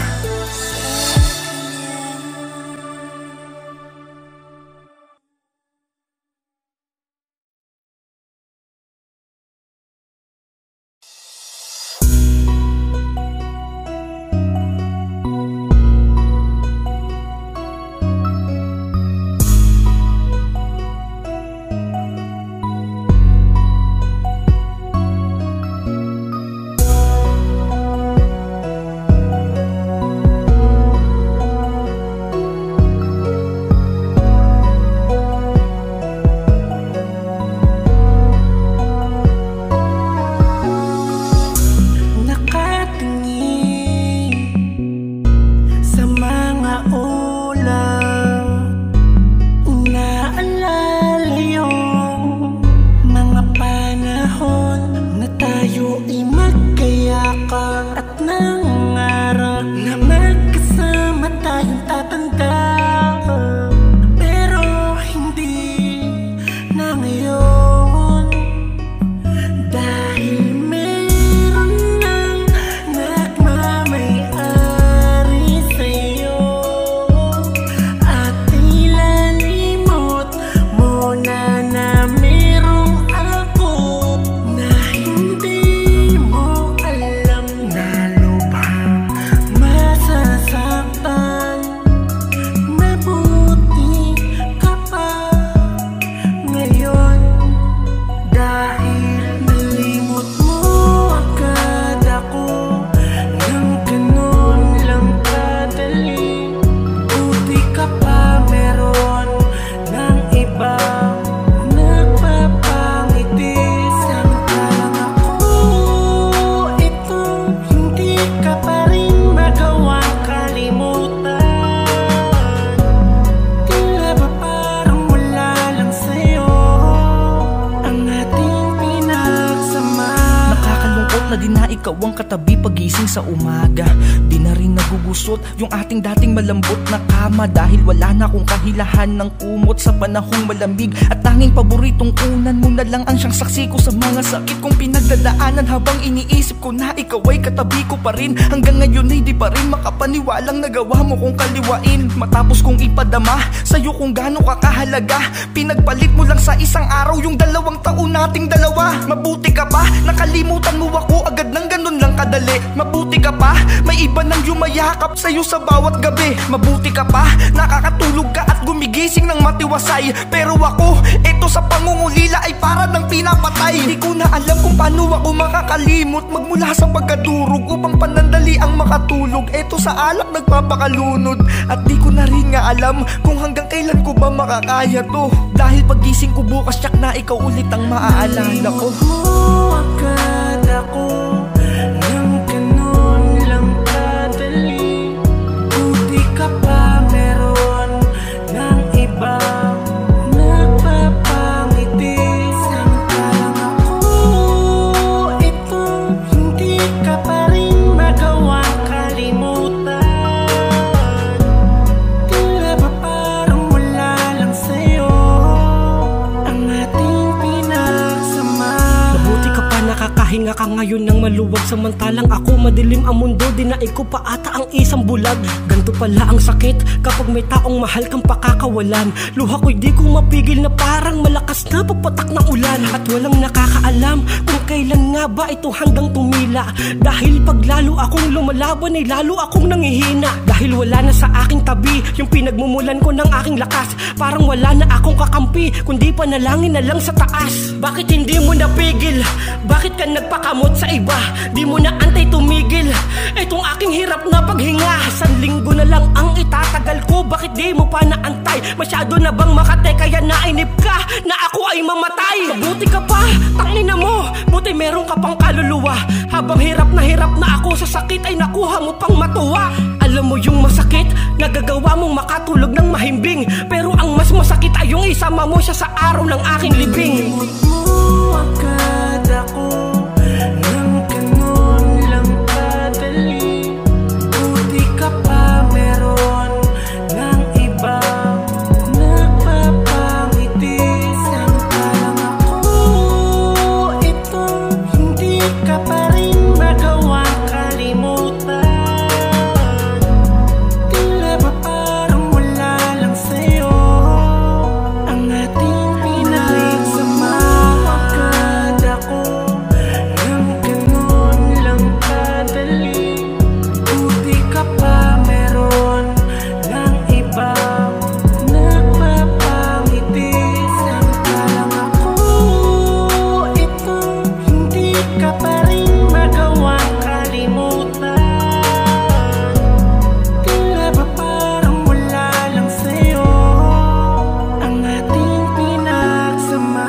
Ikaw ang katabi pagising sa umaga. Di na rin nagugusot yung ating dating malambot na kama. Dahil wala na akong kahilahan ng kumot sa panahong malamig. At tanging paboritong unan mo na lang ang siyang saksi ko sa mga sakit kong pinagdadaanan. Habang iniisip ko na ikaw ay katabi ko pa rin. Hanggang ngayon ay di pa rin makapaniwalang nagawa mo kong kaliwain. Matapos kong ipadama sa'yo kung gaano ka kahalaga, pinagpalit mo lang sa isang araw yung dalawang taon nating dalawa. Mabuti ka pa, nakalimutan mo ako agad ng ganun lang kadali. Mabuti ka pa, may iba nang yumayakap sa'yo sa bawat gabi. Mabuti ka pa, nakakatulog ka at gumigising ng matiwasay. Pero ako, eto sa pangungulila ay para ng pinapatay. mamamatay. Di ko na alam kung paano ako makakalimot, magmula sa pagkadurog upang panandali ang makatulog. Eto sa alak nagpapakalunod, at di ko na rin nga alam kung hanggang kailan ko ba makakaya to. Dahil pagising ko bukas tiyak na ikaw ulit ang maaalala ko. Agad ako nang ganun lang kadali. Buti ka pa meron ng iba nagpapangiti. Samantalang ako itong hindi ka pa rin magawang kalimutan. Tila ba parang wala lang sa'yo ang ating pinagsama. Mabuti ka pa nakakahinga ka ngayon ng maluwag, samantalang ako madilim ang mundo. Dinaig ko pa ata ang isang bulag. Ganto pala ang sakit kapag may taong mahal kang pakakawalan. Luha ko'y di ko mapigil na parang malakas na pagpatak ng ulan. At walang nakakaalam kung kailan nga ba ito hanggang tumila. Dahil pag lalo akong lumalaban ay lalo akong nangihina. Dahil wala na sa aking tabi yung pinagmumulan ko ng aking lakas. Parang wala na akong kakampi kundi panalangin na lang sa taas. Bakit hindi mo napigil? Bakit ka nagpakamot sa iba? Di mo na antay tumigil itong aking hirap na paghinga. San linggo na lang ang itatagal ko, bakit di mo pa naantay? Masyado na bang makate kaya nainip ka na ako ay mamatay? Buti ka pa, tangina mo, buti meron ka pang kaluluwa. Habang hirap na hirap na ako sa sakit ay nakuha mo pang matuwa. Alam mo yung masakit, nagagawa mong makatulog ng mahimbing, pero ang mas masakit ay yung isama mo siya sa araw ng aking libing. Agad ako nang ganun lang kadali. Buti ka pa meron ng iba nagpapangiti. Samantalang ako itong hindi ka pa rin magawang kalimutan. Tila ba parang wala lang sa'yo ang ating pinagsama. Agad ako nang ganun lang kadali. Buti ka pa meron ng iba nagpapangiti. Samantalang ako itong hindi ka pa rin magawang kalimutan. Tila ba parang wala lang sa'yo ang ating pinagsama.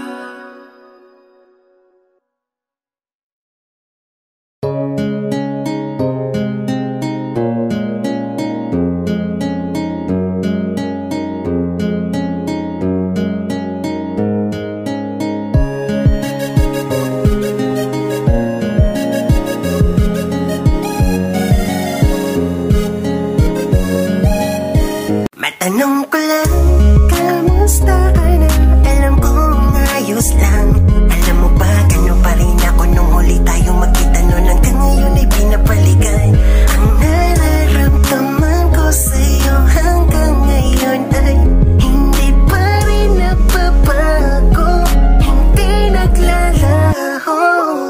Matanong ko lang, kamusta ka na? Alam kong ayos lang. Alam mo ba, gano'n pa rin ako nung huli tayong magkita noon. Hanggang ngayon ay pinapaligan ang nararamdaman ko sa'yo. Hanggang ngayon ay hindi pa rin nababago, hindi naglalaho.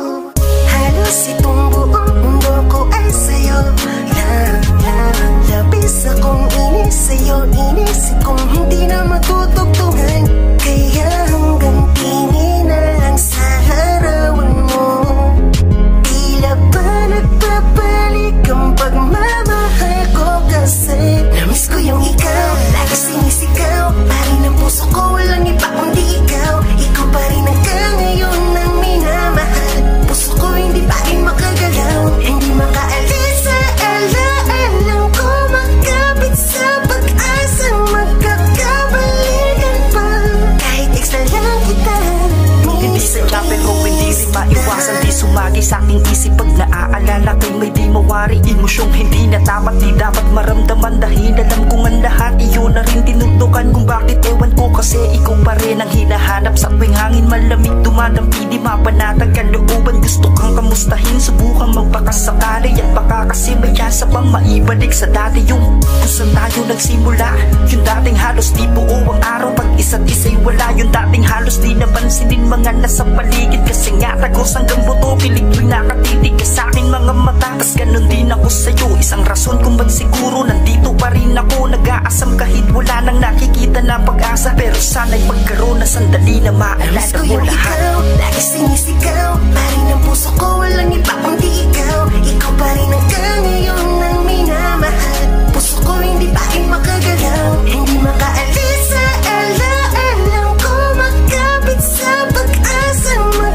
Halos itong buong mundo ko ay sa'yo lang, lang. Labis akong inis sa'yo, inis kung hindi na matutugtungan. Kaya hanggang tingin na lang sa larawan mo. Tila ba nagbabalik ang pagmamahal ko, kasi namiss ko yung ikaw, lagi sinisigaw. Parin ang puso ko, walang iba kundi ikaw. Ikaw pa rin hanggang ngayon ang minamahal. Puso ko hindi pa rin makagalaw, hindi makaalis sa alaalang ko. Magkapit sa pag-asang magkakabalikan pa. Kahit extra lang kita, Hindi sadya pero hindi rin maiwasan, di sumagi sa aking isip pag naaalala kay may di mawari. Emosyong hindi na dapat, di dapat maramdaman. Dahil alam kong ang lahat iyo na rin tinutukan. Kung bakit ewan ko, kasi ikaw pa rin ang hinahanap. Sa tuwing hangin malamig dumadampi, di mapanatag kalooban. Gusto kang kamustahin, subukan magpakasakali. At baka kasi may chance pang maibalik sa dati yung kung saan tayo nagsimula. Yung dating halos di buo ang araw, pag isa't isa'y wala. Yung dating halos di napansin din mga nasa paligid. Kasi nga tagos hanggang buto, pilig rin nakatitig ka sa akin mga mata. Tas ganun din ako sa'yo, isang rason kung ba't siguro nandito pa rin ako. Nag-aasam kahit wala nang nakikita na pag-asa. Pero sana'y magkaroon na sandali na maalala mo lahat. Ikaw, lagi sinisigaw, parin ang puso ko, walang iba kundi ikaw. Ikaw pa rin hanggang ngayon ang minamahal. Puso ko hindi pa rin makagalaw, hindi makaalis sa ala-alam ko. Magkapit sa pag-asa,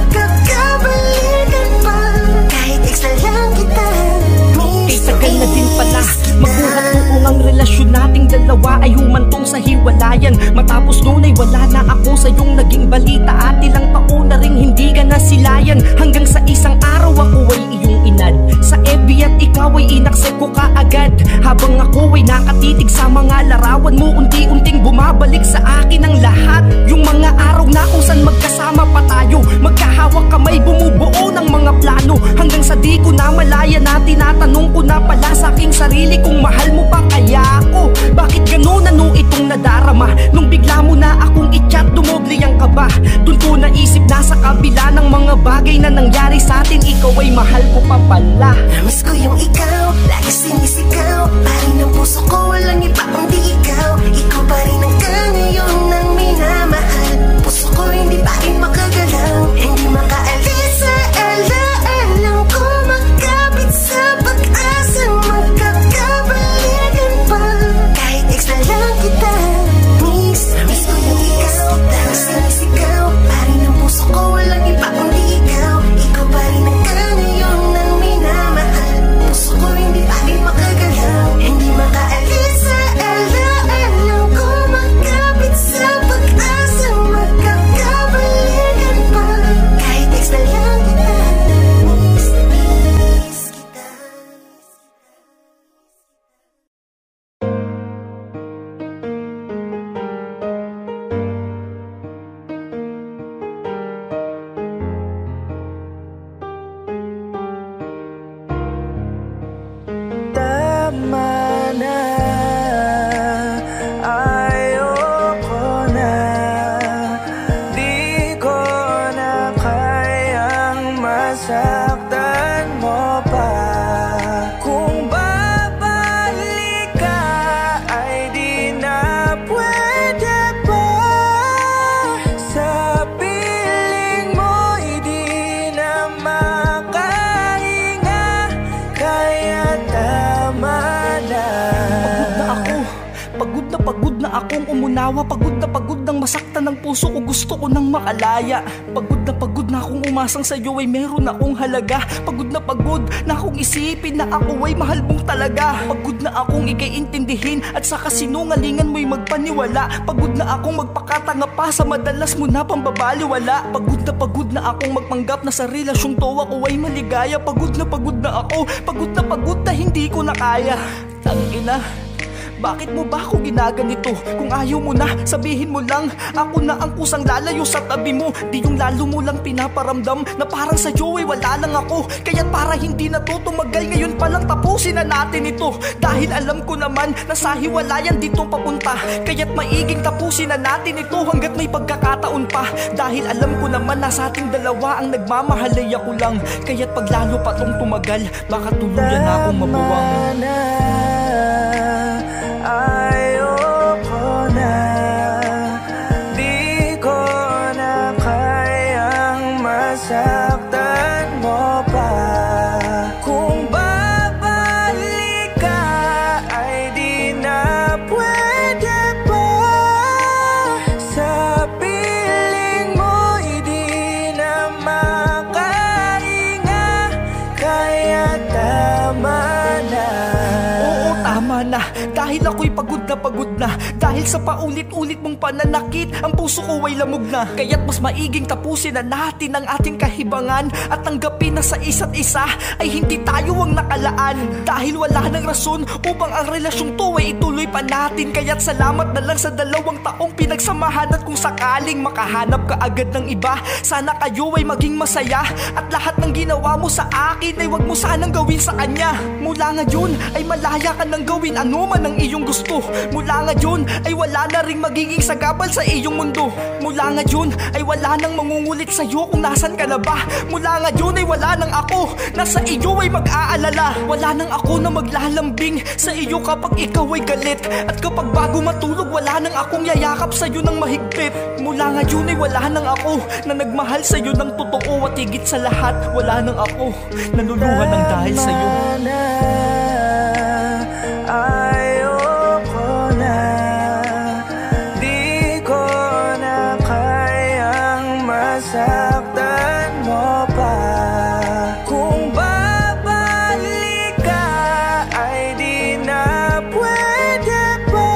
magkakabalikan pa. Kahit ex na lang kita, miss. Kay tagal na din pala magbuhat ang relasyon nating dalawa ay humantong sa hiwalayan. Matapos noon ay wala na ako sa iyong naging balita. At ilang taon na rin hindi ka nasilayan. Hanggang sa isang araw ako ay iyong inad sa F B at ikaw ay inaccept ko kaagad. Habang ako ay nakatitig sa mga larawan mo, unti-unting bumabalik sa akin ang lahat. Yung mga araw na kung saan magkasama pa tayo, magkahawak kamay, bumubuo ng mga plano. Hanggang sa di ko na malaya na tinatanong ko na pala sa aking sarili kung mahal mo pa kaya ako. Bakit ganun, ano itong nadarama? Nung bigla mo na akong i-chat, dumoble ang kaba. Dun ko naisip na sa kabila ng mga bagay na nangyari sa atin, ikaw ay mahal ko pa pala. Namiss ko yung ikaw, lagi sinisigaw, parin ang puso ko, walang iba kundi ikaw. Ikaw pa rin hanggang ngayon ang minamahal. Puso ko hindi pa rin makagalaw, hindi makaalis sa ala-alam ko. Magkapit sa pag-asa, magkakabalikan pa. Kahit ex na lang kita, miss. Namiss ko yung ikaw, lagi sinisigaw, parin ang puso ko, walang iba kundi ikaw. Ikaw pa rin hanggang ngayon ang minamahal. Puso ko hindi pa rin makagalaw, hindi makaalis sa ala-alam ko. Magkapit sa pag-asa, magkakabalikan pa. Kahit ex na lang kita, miss, miss kita. Tama na, ayoko na. Di ko na kayang masaktan mo pa. Kung babalik ka ay di na pwede pa. Sa piling mo'y di na makahinga. Kaya tama na. Pagod na pagod na akong umunawa. Pagod na pagod nang masaktan ng puso ko, gusto ko nang makalaya. Pagod na pagod na akong umasang sa'yo ay meron akong halaga. Pagod na pagod na akong isipin na ako ay mahal mong talaga. Pagod na akong ikay intindihin at sa kasinungalingan mo'y magpaniwala. Pagod na akong magpakatanga pa sa madalas mo na pambabaliwala. Pagod na pagod na akong magpanggap na sa relasyong to ako ay maligaya. Pagod na pagod na ako, pagod na pagod na hindi ko na kaya. Tangina, bakit mo ba ako ginaganito? Kung ayaw mo na, sabihin mo lang. Ako na ang kusang lalayo sa tabi mo. Di yung lalo mo lang pinaparamdam na parang sa'yo ay wala lang ako. Kaya't para hindi na to tumagal, ngayon palang tapusin na natin ito. Dahil alam ko naman na sa hiwalayan dito papunta. Kaya't maiging tapusin na natin ito hanggat may pagkakataon pa. Dahil alam ko naman na sa ating dalawa ang nagmamahalay ako lang. Kaya't pag lalo pa tong tumagal, baka tuluyan na akong mabuwang. Ayoko na, di ko na kayang masaktan mo pa. Kung babalik ka ay di na pwede pa. Sa piling mo'y di na makahinga. Kaya tama na. Oo, tama na. Dahil ako'y pagod na pagod na. Dahil sa paulit-ulit mong pananakit, ang puso ko ay lamog na. Kaya't mas maiging tapusin na natin ang ating kahibangan. At tanggapin na sa isa't isa ay hindi tayo ang nakalaan. Dahil wala nang rason upang ang relasyong to ay ituloy pa natin. Kaya't salamat na lang sa dalawang taong pinagsamahan. At kung sakaling makahanap ka agad ng iba, sana kayo ay maging masaya. At lahat ng ginawa mo sa akin ay wag mo sanang gawin sa kanya. Mula ngayon ay malaya ka nang gawin ano man ang iyong gusto. Mula ngayon ay wala na ring magiging sagabal sa iyong mundo. Mula ngayon ay wala nang mangungulit sa'yo kung nasan ka na ba. Mula ngayon ay wala nang ako na sa iyo ay mag-aalala. Wala nang ako na maglalambing sa iyo kapag ikaw ay galit. At kapag bago matulog wala nang akong yayakap sa'yo ng mahigpit. Mula ngayon ay wala nang ako na nagmahal sa'yo ng totoo. At higit sa lahat wala nang ako naluluhan ng dahil sa'yo. Ayoko na, di ko na kayang masaktan mo pa. Kung babalik ka ay di na pwede pa.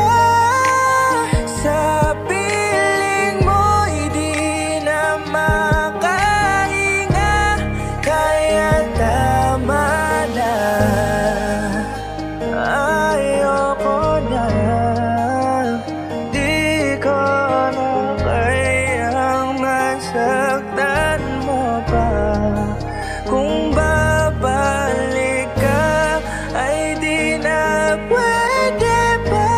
Sa piling mo'y di na makahinga, kaya tama na. Ayoko na, di ko na kayang masaktan mo pa. Kung babalik ka ay di na pwede pa.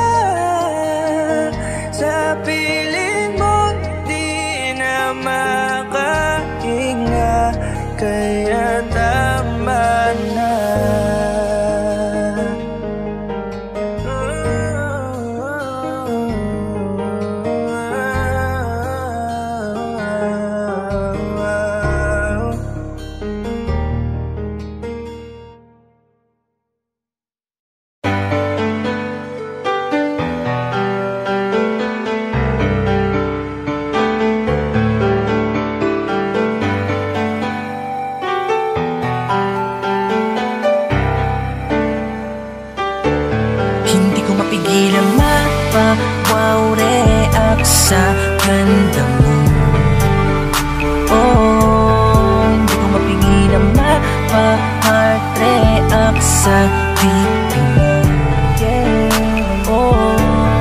Sa piling mo di na makahinga, kaya tama na. Hindi ko mapigilan mapawaw react sa ganda mo. Oh, hindi ko mapigilan mapa-heart react sa pipi mo. Yeah. Oh,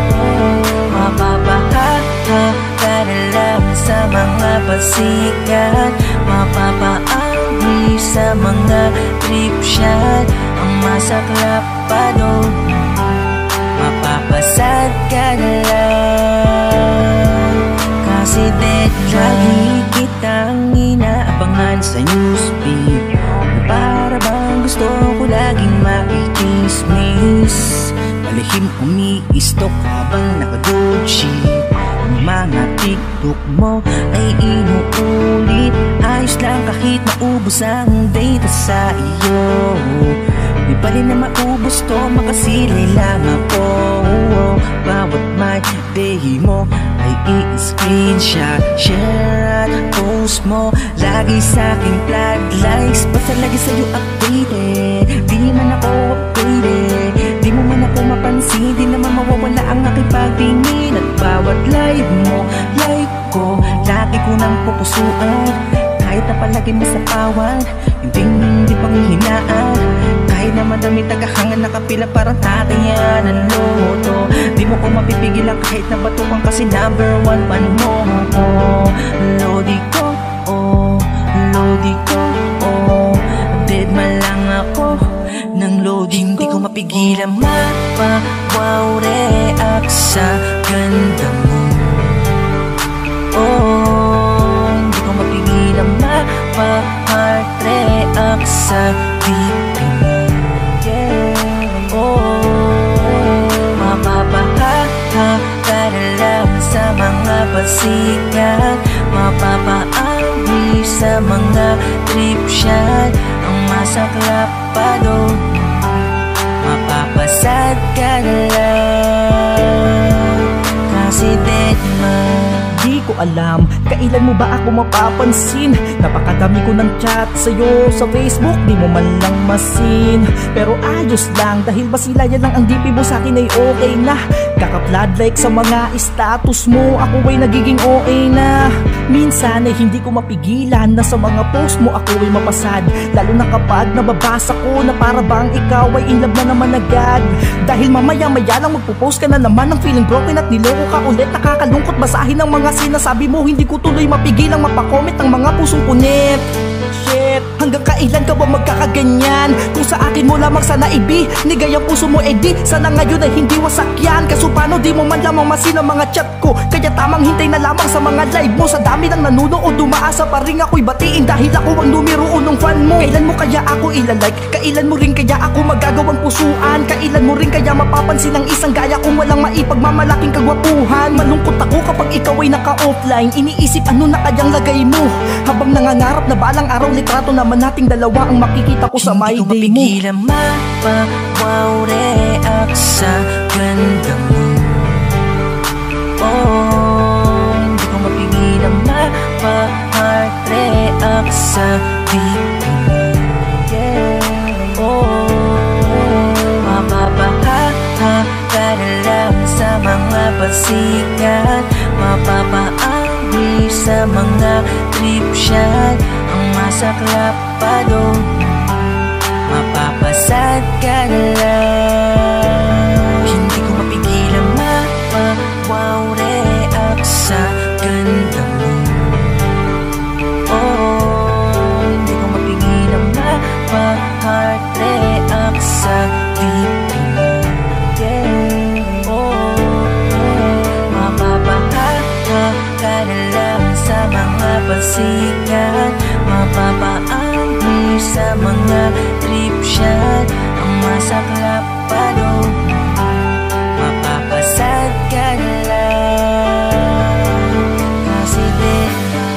mapapahaha ka na lang sa mga pasikat. Mapapaawi sa mga trip shot. Ang masaklap pa doon, mapapasad ka na lang. Kasi deadline lagi kitang inaabangan sa newsfeed, na para bang gusto ko laging makikismis. Palihim umiistok habang naka-Gucci. Ang mga TikTok mo ay inuulit. Ayos lang kahit maubos ang data sa iyo. Di pa rin na maubos to, makasilay lang ako. Bawat my day mo ay i-screenshot, share at post mo. Lagi sa'king flag likes, basta lagi sa'yo updated. Di man ako updated, di mo man ako mapansin. Di naman mawawala ang aking pagtingin. At bawat live mo, like ko, lagi ko nang pupusuan. Kahit na palagi masapawan, hindi hindi panghihinaan. Kahit na madami tagahangan nakapila parang tatayan ng loto. Di mo ko mapipigilan kahit na batukan kasi number one man mo. Oh, Lodi ko, oh, Lodi ko, oh. Dead man lang ako ng Lodi. Hindi ko mapigilan mapawaw react sa ganda mo. Oh, hindi ko mapigilan mapa-heart react sa pipi mo. Yeah. Oh, mapapahaha ka na lang sa mga pasikat. Mapapaawi sa mga trip shot. Ang masaklap pa doon, mapapasad ka na lang. Kasi dead man. Di ko alam, kailan mo ba ako mapapansin? Napakadami ko ng chat sa'yo sa Facebook, di mo man lang masin. Pero ayos lang, dahil ba sila yan lang ang D P mo sa'kin ay okay na. Kaka-flood like sa mga status mo, ako ay nagiging okay na. Minsan ay hindi ko mapigilan na sa mga post mo ako ay mapasad. Lalo na kapag nababasa ko na para bang ikaw ay in love na naman agad. Dahil mamaya-maya lang magpo-post ka na naman ng feeling broken at niloko ka ulit. Nakakalungkot basahin ang mga sinasabi mo, hindi ko tuloy mapigilang mapakomment ang mga pusong punit. Share Bakit? Hanggang kailan ka ba magkakaganyan? Kung sa akin mo lamang sana ibinigay ang puso mo, edi sana ngayon ay hindi wasak yan. Kaso paano di mo man lamang masin ang mga chat ko? Kaya tamang hintay na lamang sa mga live mo. Sa dami ng nanunood, dumaasa pa rin ako'y batiin dahil ako ang numero unong fan mo. Kailan mo kaya ako ilalike? Kailan mo rin kaya ako magagawang pusuan? Kailan mo rin kaya mapapansin ang isang gaya kung walang maipagmamalaking kagwapuhan? Malungkot ako kapag ikaw ay naka-offline. Iniisip ano na kayang lagay mo, habang nangangarap na balang araw litrato naman nating dalawa ang makikita ko sa my day mo. Hindi ko mapigilan mapawaw react sa ganda mo. Oh, hindi ko mapigilan mapa-heart react sa beauty mo. Yeah, oh, mapapahaha ka na lang sa mga pasikat, mapapaangri sa mga trip shot. Ang masaklap pa doon, mapapasad ka na lang. Hindi ko mapigilan mapawaw react sa ganda mo. Oh, hindi ko mapigilan mapa-heart react sa beauty mo. Yeah, oh, mapapahaha ka na lang sa mga pasikat, mapapaangri sa mga trip shot. Ang masaklap pa doon, mapapasad ka na lang. Kasi din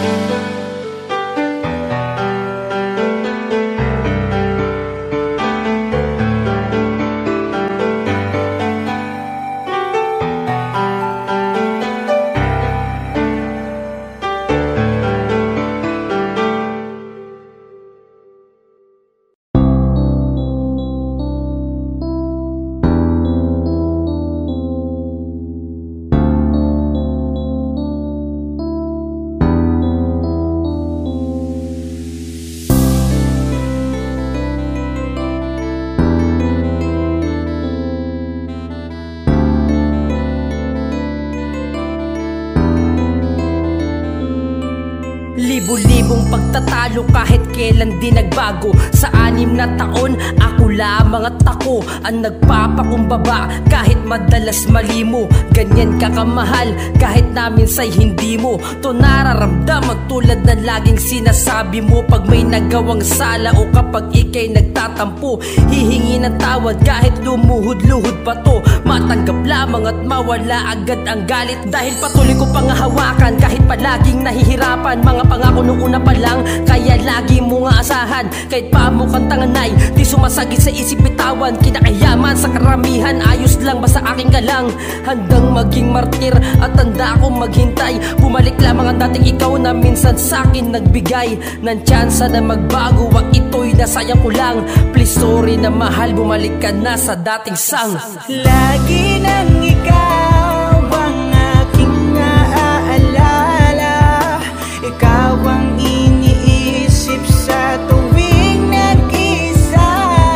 libo-libong pagtatalo kahit kailan di nagbago. Sa anim na taon, ako lamang at ako ang nagpapakumbaba kahit madalas mali mo. Ganyan ka kamahal kahit namin say hindi mo to nararamdaman, tulad na laging sinasabi mo pag may nagawang sala o kapag ikay nagtatampo. Hihingi ng tawad kahit lumuhod-luhod pa to, matanggap lamang at mawala agad ang galit. Dahil patuloy ko pang hawakan kahit palaging nahihirapan. Mga pangako nung una pa lang, kaya lagi mo nga asahan. Kahit pa mukhang tanganay, di sumasagit sa isip bitawan. Kinakayaman sa karamihan, ayos lang ba sa aking galang? Handang maging martir at tanda akong maghintay. Bumalik lamang ang dating ikaw na minsan sa'kin nagbigay ng tsansa na magbago. Wag ito'y nasayang ko lang. Please sorry na mahal, bumalik ka na sa dating sang. Lagi nang ikaw ang aking naaalala, ikaw ang iniisip sa tuwing nag-isa.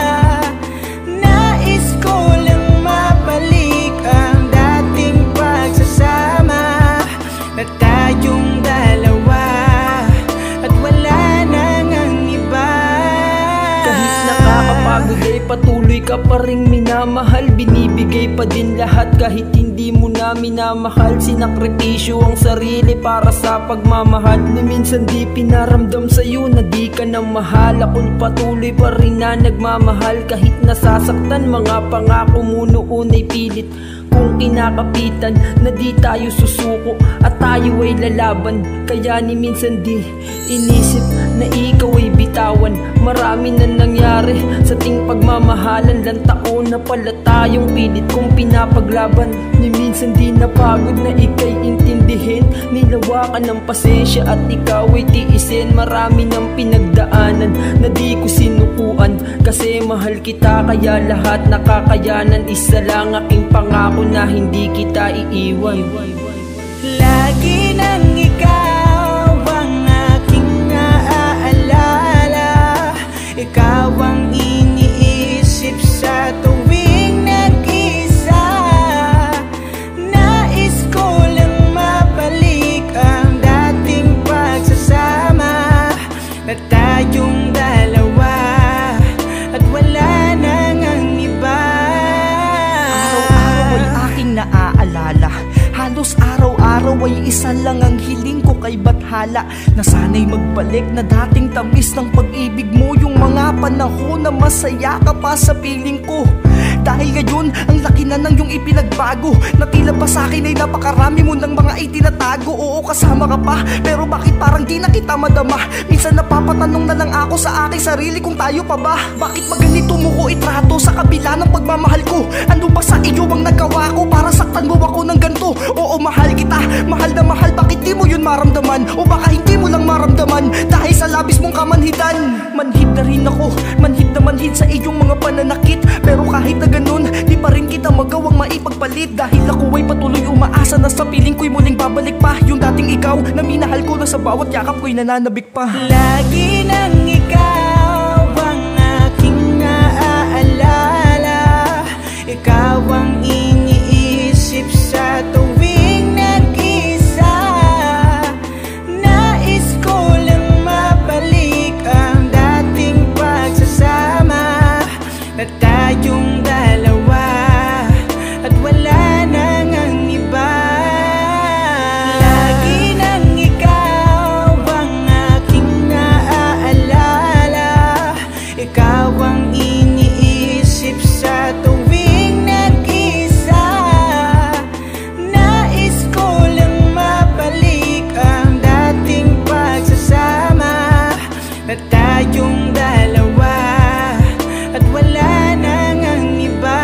Nais ko lang mabalik ang dating pagsasama na tayong dalawa at wala nang ang iba. Kahit nakakapagod ay patuloy ka pa ring minamahal. Binibigay pa din lahat kahit hindi mo na minamahal. Sinakripisyo ang sarili para sa pagmamahal. Ni minsan di pinaramdam sa'yo na di ka na mahal. Ako'y patuloy pa rin na nagmamahal kahit nasasaktan. Mga pangako mo noon ay pilit kung kinakapitan na di tayo susuko at tayo ay lalaban. Kaya ni minsan di inisip na ikaw ay bitawan. Marami na nangyari sa ting pagmamahalan. Lang taon na pala tayong pilit kong pinapaglaban. Ni minsan di napagod na ikay intindihin. Nilawakan ng pasensya at ikaw ay tiisin. Marami ng pinagdaanan na di ko sinukuan. Kasi mahal kita kaya lahat nakakayanan. Isa lang aking pangako na hindi kita iiwan. Lagi nang ikaw ang aking naaalala, ikaw ang iniisip sa tuwing nag-isa. Nais ko lang mabalik ang dating pagsasama na tayo tayong dalawa at wala nang ang iba. Araw-araw ay aking naaalala, halos araw-araw ay isa lang ang hiling ko kay Bathala, na sana'y magbalik na dating tamis ng pag-ibig mo, yung mga panahon na masaya ka pa sa piling ko. Dahil ngayon, ang laki na ng iyong ipinagbago, na tila pa sa'kin ay napakarami mo ng mga itinatago. Oo, kasama ka pa, pero bakit parang di na kita madama? Minsan napapatanong na lang ako sa aking sarili kung tayo pa ba? Bakit maganito mo ko itrato sa kabila ng pagmamahal ko? Ano ba sa iyo ang nagawa ko para saktan mo ako ng ganito? Oo, mahal kita, mahal na mahal, bakit di mo yun maramdaman? O baka hindi mo lang maramdaman dahil sa labis mong kamanhidan. Manhid na rin ako, manhid na manhid sa iyong mga pananakit, pero kahit na ganun, di pa rin kita magawang maipagpalit. Dahil ako ay patuloy umaasa na sa piling ko'y muling babalik pa yung dating ikaw na minahal ko, na sa bawat yakap ko'y nananabik pa. Lagi nang ikaw ang aking naaalala, ikaw ang iniisip sa tuwing nag-isa. Nais ko lang mabalik ang dating pagsasama na tayong dalawa at wala nang ang iba. Lagi nang ikaw ang aking naaalala, ikaw ang iniisip sa tuwing nag-isa. Nais ko lang mabalik ang dating pagsasama na tayong dalawa at wala nang ang iba.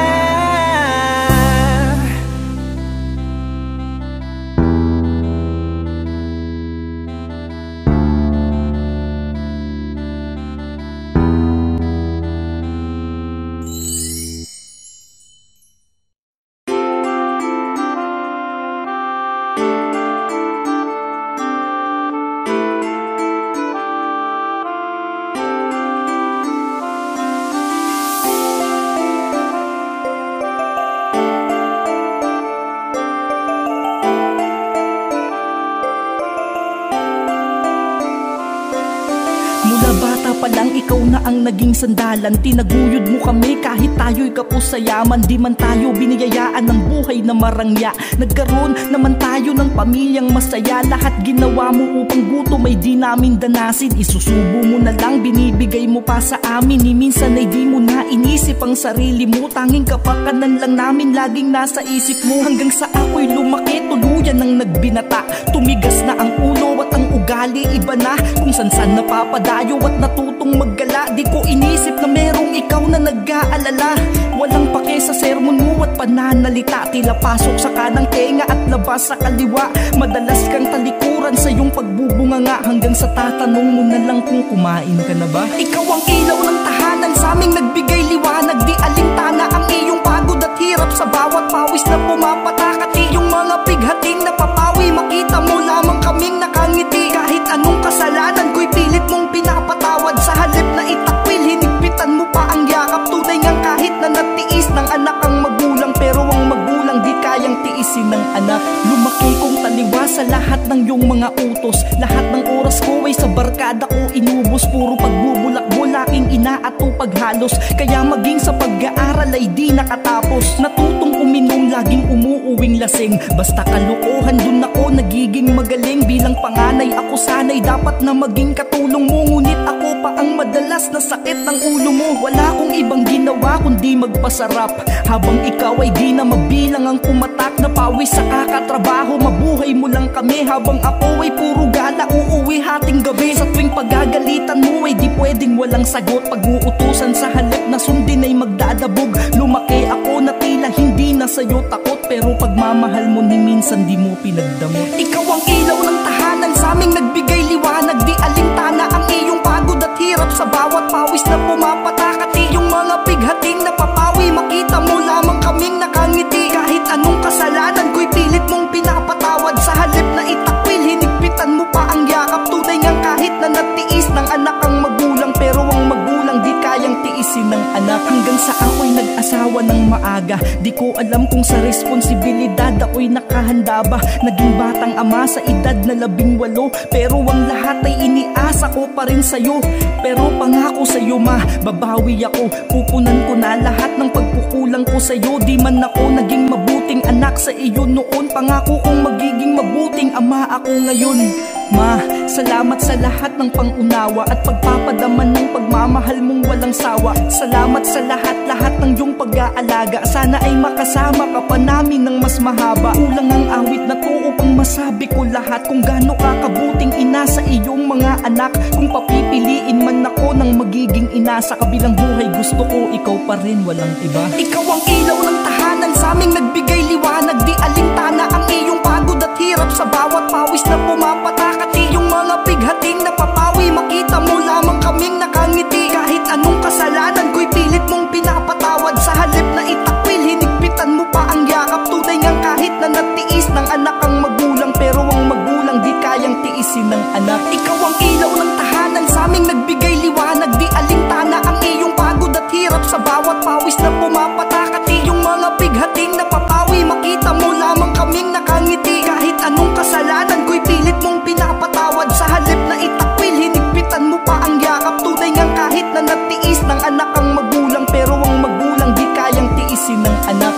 Mula bata pa lang ikaw na ang naging sandalan, tinaguyod mo kami kahit tayo'y kapos sa yaman. Di man tayo biniyayaan ng buhay na marangya, nagkaroon naman tayo ng pamilyang masaya. Lahat ginawa mo upang gutom ay di namin danasin, isusubo mo na lang, binibigay mo pa sa amin. Ni minsan ay di mo na inisip ang sarili mo, tanging kapakanan lang namin laging nasa isip mo. Hanggang sa ako'y lumaki, tuluyan ang nagbinata, tumigas na ang ulo at ang ugali iba na, kung san-san napapadayo at natutong maggala. Di ko inisip na merong ikaw na nag-aalala, walang pake sa sermon mo at pananalita, tila pasok sa kanang tenga at labas sa kaliwa. Madalas kang talikuran sa iyong pagbubunganga, hanggang sa tatanong mo na lang kung kumain ka na ba. Ikaw ang ilaw ng tahanan, sa aming nagbigay liwanag, di alintana ang iyong pagod at hirap sa bawat pawis na pumapatak, at iyong mga pighating napapawi. Makita mo lamang kaming nakangiti, kahit anong kasalanan ko'y pilit mong pinapatawad. Sa halip na itakwil, hinigpitan mo pa ang yakap. Tunay ngang kahit na natiis ng anak ang magulang, pero ang magulang di kayang tiisin ng anak. Lumaki kong taliwa sa lahat ng iyong mga utos, lahat ng oras ko ay sa barkada ko inubos. Puro pagbubulak-bul aking inaatupag halos, kaya maging sa pag-aaral ay di nakatapos. Natutong uminom, laging umuuwing lasing, basta kalokohan dun ako nagiging magaling. Bilang panganay ako sana'y dapat na maging katulong mo, ngunit ako pa ang madalas na sakit ng ulo mo. Wala akong ibang ginawa kundi magpasarap, habang ikaw ay di na mabilang ang pumatak na pawis sa kakatrabaho. Mabuhay mo lang kami habang ako ay puro gala, uuwi hating gabi. Sa tuwing pagagalitan mo ay di pwedeng walang sagot, pag-uutusan sa halip na sundin ay magdadabog. Lumaki ako na tila hindi na sa'yo takot, pero pagmamahal mo ni minsan di mo pinagdamot. Ikaw ang ilaw ng tahanan, sa aming nagbigay liwanag, di alintana ang iyong pagod at hirap sa bawat pawis na pumapatak, at iyong mga pighating napapawi. Makita mo lamang kaming nakangiti, kahit anong kasalanan ko'y pilit mong pinapatawad. Sa halip na itakwil, hinigpitan mo pa ang yakap. Tunay ngang kahit na natiis ng anak ang magulang, pero ang magulang di kayang tiisin ng anak. Hanggang sa ako'y nag-asawa ng maaga. Di ko alam kung sa responsibilidad ako'y nakahanda ba. Naging batang ama sa edad na labing walo, pero ang lahat ay iniasa ko pa rin sa'yo. Pero pangako sa'yo ma, babawi ako. Pupunan ko na lahat ng pagkukulang ko sa'yo. Di man ako naging mabuting anak sa iyo noon, pangako kong magiging mabuting ama ako ngayon. Ma, salamat sa lahat ng pangunawa at pagpapadaman ng pagmamahal mong walang sawa. Salamat sa lahat-lahat ng iyong pag-aalaga. Sana ay makasama ka pa namin ng mas mahaba. Kulang ang awit na to upang masabi ko lahat kung gaano ka kabuting ina sa iyong mga anak. Kung papipiliin man ako ng magiging ina sa kabilang buhay, gusto ko ikaw pa rin, walang iba. Ikaw ang ilaw ng tahanan sa aming nagbigay liwanag. Di alintana ang iyong pagod at hirap sa bawat pawis na pumapatak. At iyong mga bighating napapawi, makita mo lamang kaming nakangiti. Kahit anong kasalanan ko'y pilit mong pinapatawad. Sa halip na itakwil, hinigpitan mo pa ang yakap. Tunay ngang kahit na natiis ng anak ang magulang, pero ang magulang di kayang tiisin ng anak. Ikaw ang ilaw ng tahanan sa aming nagbigay liwanag. Di alintana ang iyong pagod at hirap sa bawat pawis na pumapatak. At iyong mga bighating napapawi, makita mo lamang kaming nakangiti. Kahit anong kasalanan ko'y pilit mong pinapatawad. Sa halip na itakwil, hinigpitan mo pa ang yakap. Tunay ngang kahit na natiis ng anak ang magulang, pero ang magulang di kayang tiisin ng anak.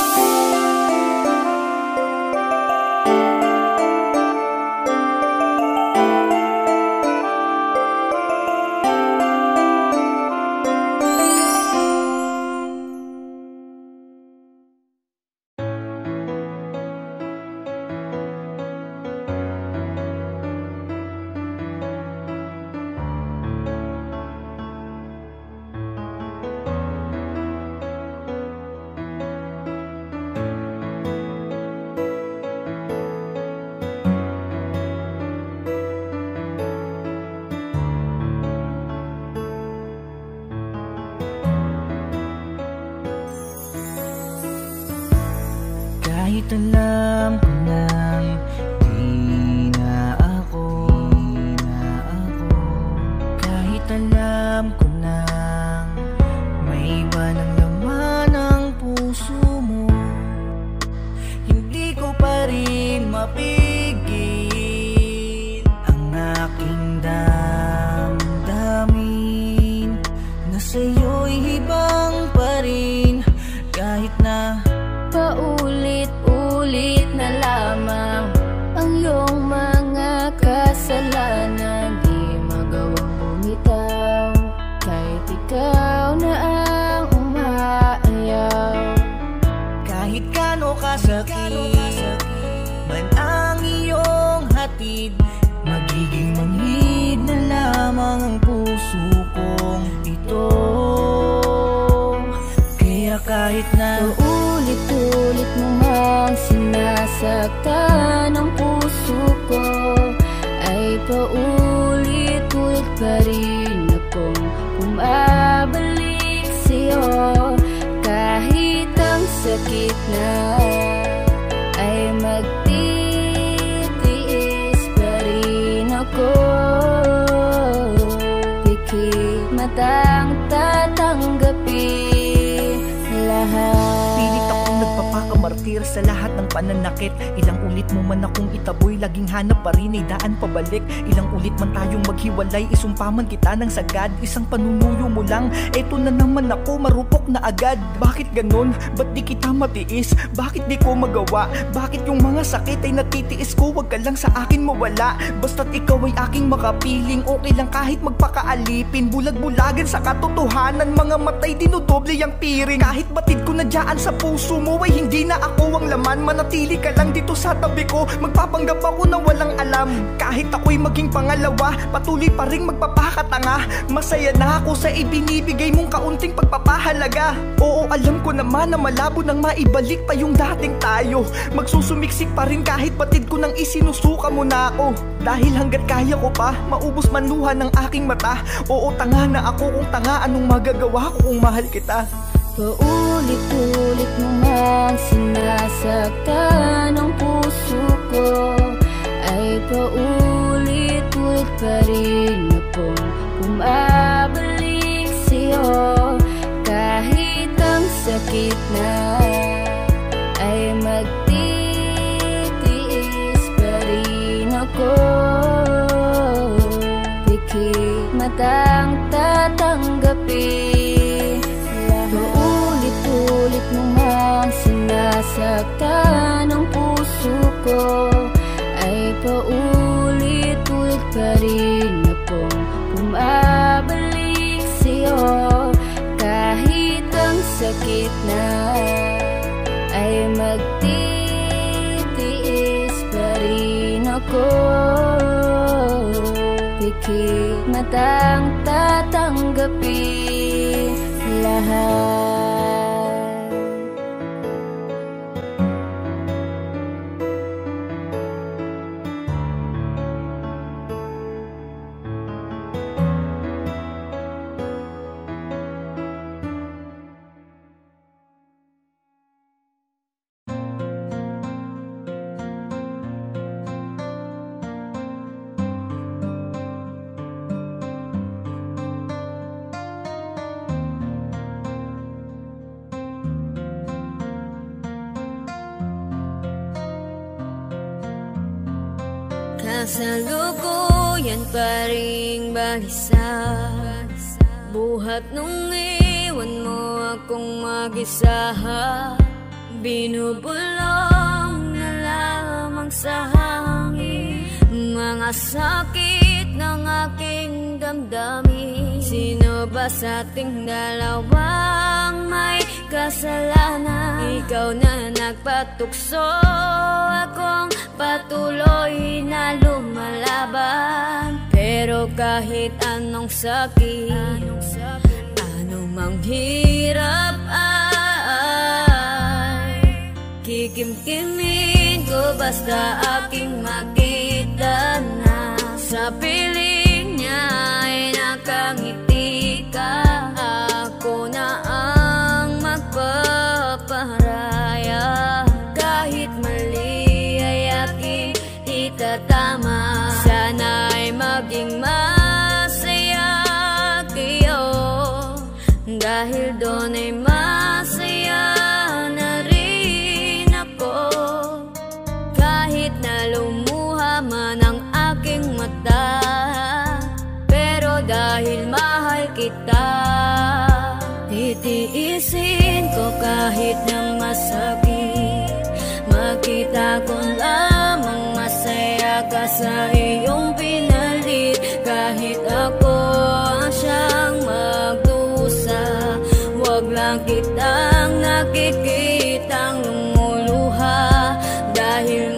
Kahit alam ko nang di na ako, na ako. Kahit alam ko nang may iba ng laman ng puso mo, hindi ko pa rin mapigil ang aking damdamin na sa'yo'y hibang pa rin. Kahit na paulit-ulit na lamang ang iyong mga kasalanan, di magawang bumitaw kahit ikaw na ang umaayaw. Kahit kano kasakit man ang iyong hatid, magiging manhid na lamang ang puso kong ito. Kaya kahit na ulit-ulit mo mang sinasaktan ang puso ko, ay paulit-ulit pa rin akong bumabalik sa'yo. Kahit ang sakit na ay magtitiis pa rin ako. Pikit matang tatanggapin lahat. Pilit akong nagpapakamartir sa lahat ng pananakit. Ilang ulit mo man akong itaboy, laging hanap pa rin ay daan pabalik. Ilang ulit man tayong maghiwalay, isumpa man kita ng sagad. Isang panunuyo mo lang, eto na naman ako, marupok na agad. Bakit ganon? Ba't di kita matiis? Bakit di ko magawa? Bakit yung mga sakit ay natitiis ko? Wag ka lang sa akin mawala. Basta't ikaw ay aking makapiling, okay lang kahit magpakaalipin. Bulag-bulagan sa katotohanan, mga matay dinodoble ang piring. Kahit batid ko na dyan sa puso mo, ay hindi na ako ang laman. Manatili ka lang dito sa tabi ko, magpapanggap ako na walang alam. Kahit ako'y maging pangalawa, patuloy pa rin magpapakatanga. Masaya na ako sa ibinibigay mong kaunting pagpapahalaga. Oo, alam ko naman na malabo nang maibalik pa yung dating tayo. Magsusumiksik pa rin kahit batid ko nang isinusuka mo na ako. Dahil hanggat kaya ko pa, maubos man luha ng aking mata. Oo, tanga na ako, kung tanga anong magagawa ko kung mahal kita. Paulit-ulit mo mang sinasaktan ang puso ko, ay paulit-ulit pa rin akong bumabalik sa'yo. Kahit ang sakit sakit na ay magtitiis pa rin ako. Pikit matang tatanggapin paulit-ulit mo mang sinasaktan ang puso ko, ay paulit-ulit pa rin akong bumabalik sa'yo. Kahit ang sakit na ay magtitiis pa rin ako. Pikit matang tatanggapin lahat. Kasalukuyan pa ring balisa, buhat nung iwan mo akong mag-isa. Binubulong na lamang sa hangin mga sakit ng aking damdamin. Sino ba sa ating dalawang may kasalanan? Ikaw na nagpatukso, akong patuloy na lumalaban. Pero kahit anong sakit, anong mang hirap ay kikimkimin ko basta aking makita na sa piling niya ay nakangiti ka. Ako na ang magpaparaya, kahit mali ay aking itatama. Sana'y maging masaya kayo, dahil doon ay masaya na rin ako. Kahit na lumuha man ang aking mata, pero dahil mahal kita, titiisin ko kahit na masakit. Makita ko lamang masaya ka sa iyong pinalit. Kahit ako ang siyang magdusa, wag lang kitang nakikitang lumuluha. Dahil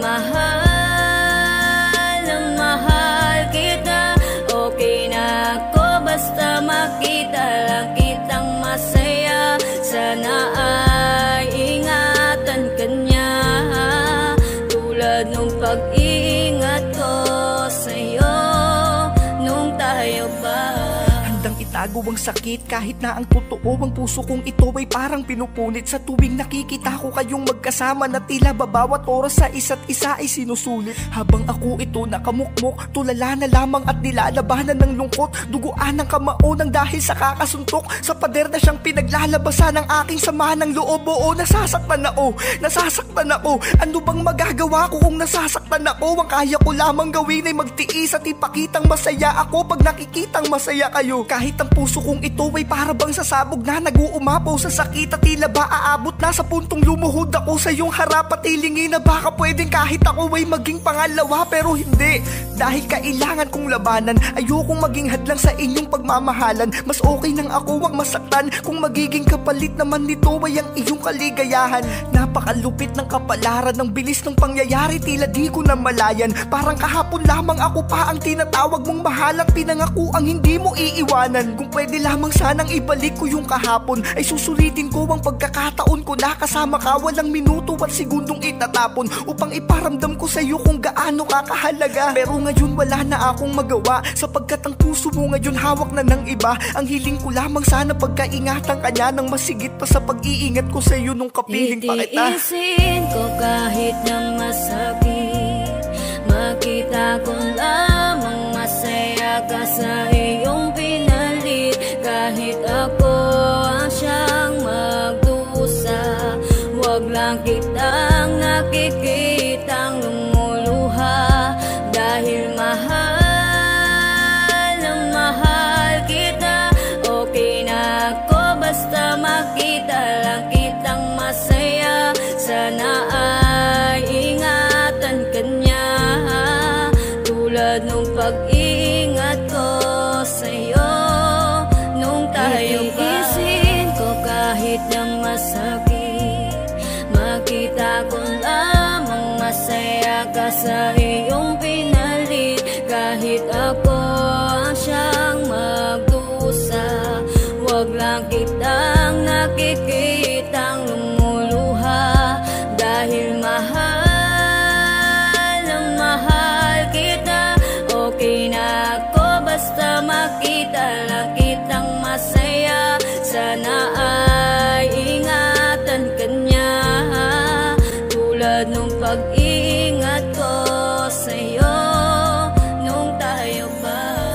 mahal na mahal kita, okay na ako basta makita lang kitang masaya. Sana ay ingatan ka niya, tulad nung pag-iingat ko sa'yo nung tayo pa. Handang itago ang sakit kahit na ang totoo ang puso kong ito ay parang pinupunit. Sa tuwing nakikita ko kayong magkasama na tila babawat oras sa isa't isa ay sinusulit. Habang ako ito nakamukmok, tulala na lamang at nilalabanan ng lungkot. Duguan ng kamao ng dahil sa kakasuntok, sa pader na siyang pinaglalabasan ng aking sama ng loob. Oo, nasasaktan ako, nasasaktan ako. Ano bang magagawa ko kung nasasaktan ako? Ang kaya ko lamang gawin ay magtiis at ipakitang masaya ako pag nakikitang masaya kayo. Kahit ang puso kong ito ay para bang sasabog na nag-uumapaw sa sakit at tila ba aabot na sa puntong lumuhod ako sa iyong harap at hilingin na baka pwedeng kahit ako ay maging pangalawa. Pero hindi, dahil kailangan kong labanan. Ayokong maging hadlang sa inyong pagmamahalan. Mas okay nang ako wag masaktan kung magiging kapalit naman nito ay ang iyong kaligayahan. Napakalupit ng kapalaran, ng bilis ng pangyayari, tila di ko na malayan. Parang kahapon lamang ako pa ang tinatawag mong mahal at pinangako ang hindi mo iiwanan. Kung pwede lamang sanang ibalik ko yung kahapon, ay susulitin ko ang pagkakataon ko na kasama ka. Walang minuto at segundong itatapon upang iparamdam ko sa iyo kung gaano kakahalaga. Pero ngayon wala na akong magawa, sapagkat ang puso mo ngayon hawak na ng iba. Ang hiling ko lamang sana pagkaingatan ka niya ng masigit pa sa pag-iingat ko sa iyo nung kapiling pa kita. Titiisin ko kahit na masakit, makita ko lamang masaya ka sa iyong pinalit. Kahit ako ang siyang magdusa, nakikitang lumuluha. Dahil mahal na mahal kita, okay na ako basta makita lang kitang masaya. Sana ay ingatan ka niya, tulad nung pag-iingat ko sa'yo nung tayo pa. Iisin ko kahit na masakit, makita ko lamang masaya ka sa iyong pinalit. Kahit ako ang siyang magdusa, wag lang kitang nakikitang lumuluha. Dahil mahal na mahal kita, okay na ako basta makita lang kitang masaya. Sana ay ingatan ka niya, tulad nung pag-iingat ko sa'yo nung tayo pa.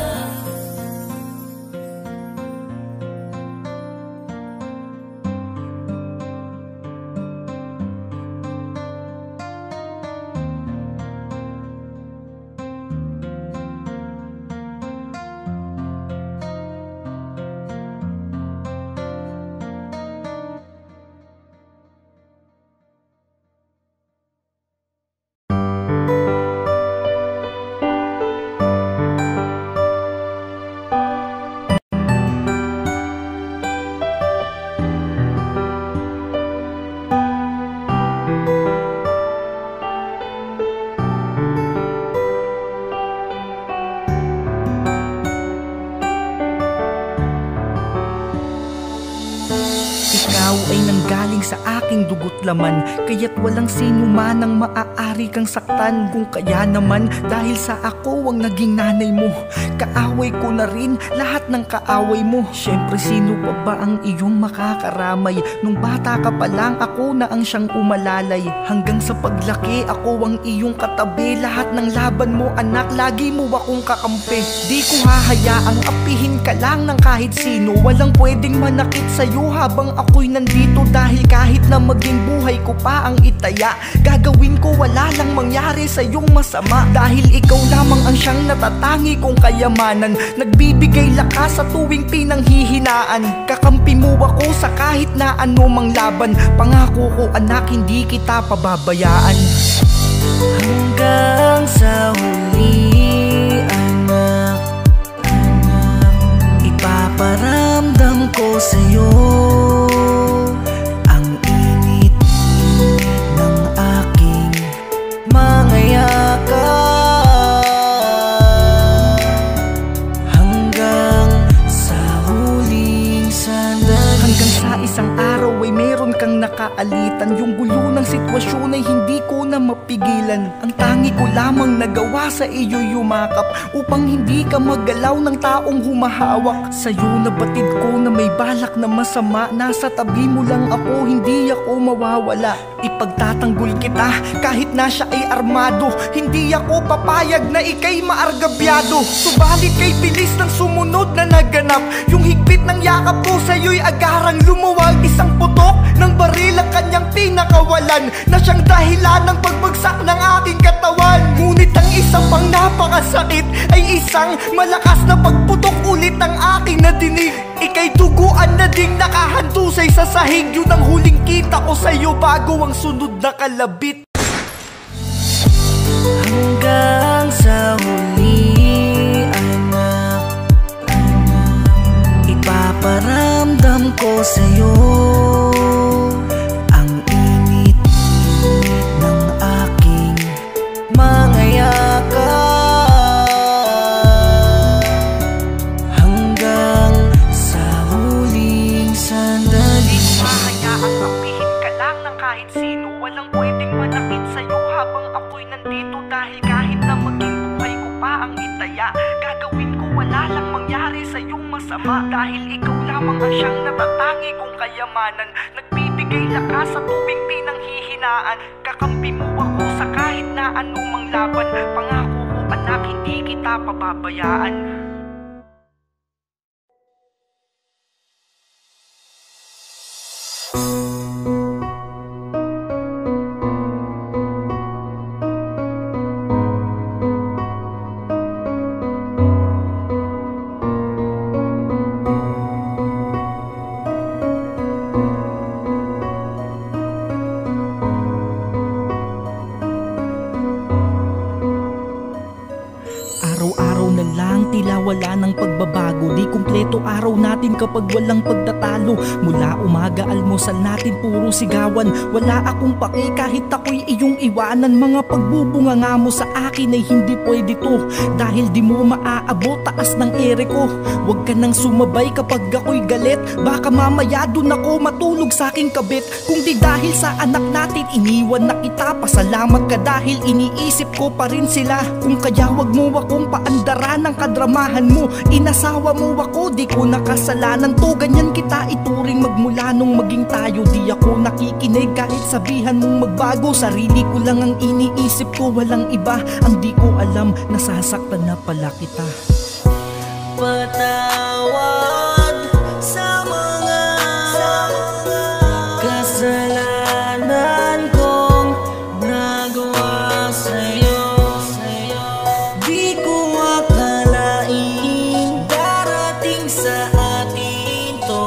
Ikaw ay nanggaling sa aking dugo't laman, kaya't walang sino man ang maaari kang saktan. Kung kaya naman dahil sa ako ang naging nanay mo, kaaway ko na rin lahat ng kaaway mo. Syempre sino pa ba ang iyong makakaramay? Nung bata ka pa lang ako na ang siyang umalalay. Hanggang sa paglaki ako ang iyong katabi. Lahat ng laban mo anak, lagi mo akong kakampi. Di ko hahayaang apihin ka lang ng kahit sino. Walang pwedeng manakit sa'yo habang ako'y nandito. Dahil kahit na maging buhay ko pa ang itaya, gagawin ko wala lang mangyari sa iyong masama. Dahil ikaw lamang ang siyang natatangi kong kayamanan, nagbibigay lakas sa tuwing pinanghihinaan. Kakampi mo ako sa kahit na anumang laban. Pangako ko anak, hindi kita pababayaan. Hanggang sa huli anak, anak, ipaparamdam ko sa'yo ang init ng aking mga yakap. Hanggang sa huling sandali, hanggang sa isang araw ay meron kang nakaalitan. Yung gulo ng sitwasyon ay hindi ko na mapigilan. Ang tangi ko lamang nagawa sa iyo yumakap, upang hindi ka magalaw ng taong humahawak. Sa'yo nabatid ko na may balak na masama. Nasa tabi mo lang ako, hindi ako mawawala. Ipagtatanggol kita kahit na siya ay armado. Hindi ako papayag na ika'y maargabyado. Subalit kay bilis ng sumunod na naganap. Yung higpit ng yakap ko sa'yo'y agarang lumuwag. Isang putok ng baril ang kanyang pinakawalan, na siyang dahilan ng pagbagsak ng aking katawan. Ngunit ang isang pang napakasakit ay isang malakas na pagputok ulit ng aking nadinig. Ika'y duguan na ding nakahandusay sa sahig. Yun ang huling kita ko sa'yo bago ang sunod na kalabit. hanggang sa huli anak, anak, ipaparamdam ko sa'yo ang init ng aking mga yakap. Hanggang sa huling sandali, hahayaang apihin ka lang ng kahit sino. Walang pwedeng manakit sa'yo habang ako'y nandito. Dahil kahit na maging buhay ko pa ang itaya, gagawin ko wala lang mangyari sa iyong masama. Dahil ikaw lamang ang siyang natatangi kong kayamanan, nagbibigay lakas sa tuwing pinanghihinaan. Kakampi mo ako sa kahit na anumang laban. Pangako ko anak, hindi kita pababayaan. wala ng pagbabago. Di kumpleto araw natin kapag walang pagtatalo. Mula umaga almusal natin puro sigawan. Wala akong paki kahit ako'y iyong iwanan. Mga pagbubunga nga mo sa akin ay hindi pwede to, dahil di mo maaabot taas ng ere ko. Huwag ka nang sumabay kapag ako'y galit, baka mamaya dun ako matulog sa aking kabit. Kung di dahil sa anak natin iniwan na kita, pasalamat ka dahil iniisip ko pa rin sila. Kung kaya wag mo akong paandaran ng kadramahan mo, inasawa mo ako, di ko nakasalanan to. Ganyan kita ituring magmula nung maging tayo. Di ako nakikinig kahit sabihan mong magbago. Sarili ko lang ang iniisip ko, walang iba. Ang di ko alam, nasasaktan na pala kita. Patawad sa mga, sa mga kasalanan kong nagawa sa'yo, sa'yo. Di ko akalain darating sa atin to.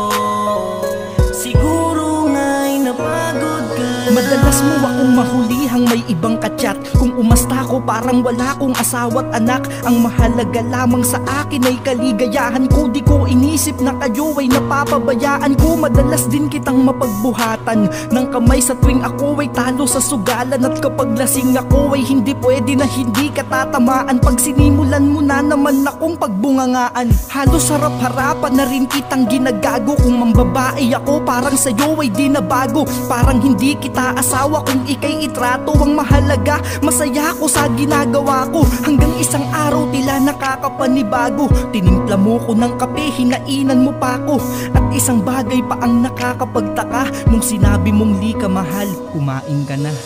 Siguro nga'y napagod ka na. Madalas mo akong mahulihang may ibang kachat. Kung umasta ko parang wala kong asawa't anak. Ang mahalaga lamang sa akin ay kaligayahan ko. Di ko inisip na kayo ay napapabayaan ko. Madalas din kitang mapagbuhatan ng kamay sa tuwing ako ay talo sa sugalan. At kapag lasing ako ay hindi pwede na hindi katatamaan. Pag sinimulan mo na naman akong pagbungangaan, halos harap-harapan na rin kitang ginagago. Kung mambabae ako parang sa'yo ay di na bago. Parang hindi kita asawa kung ika'y itrato. Ang mahalaga masaya ko sa ginagawa ko. Hanggang isang araw tila nakakapanibago. Tinimpla mo ko ng kape, hinainan mo pa ko. At isang bagay pa ang nakakapagtaka, nung sinabi mong li ka mahal, kumain ka na.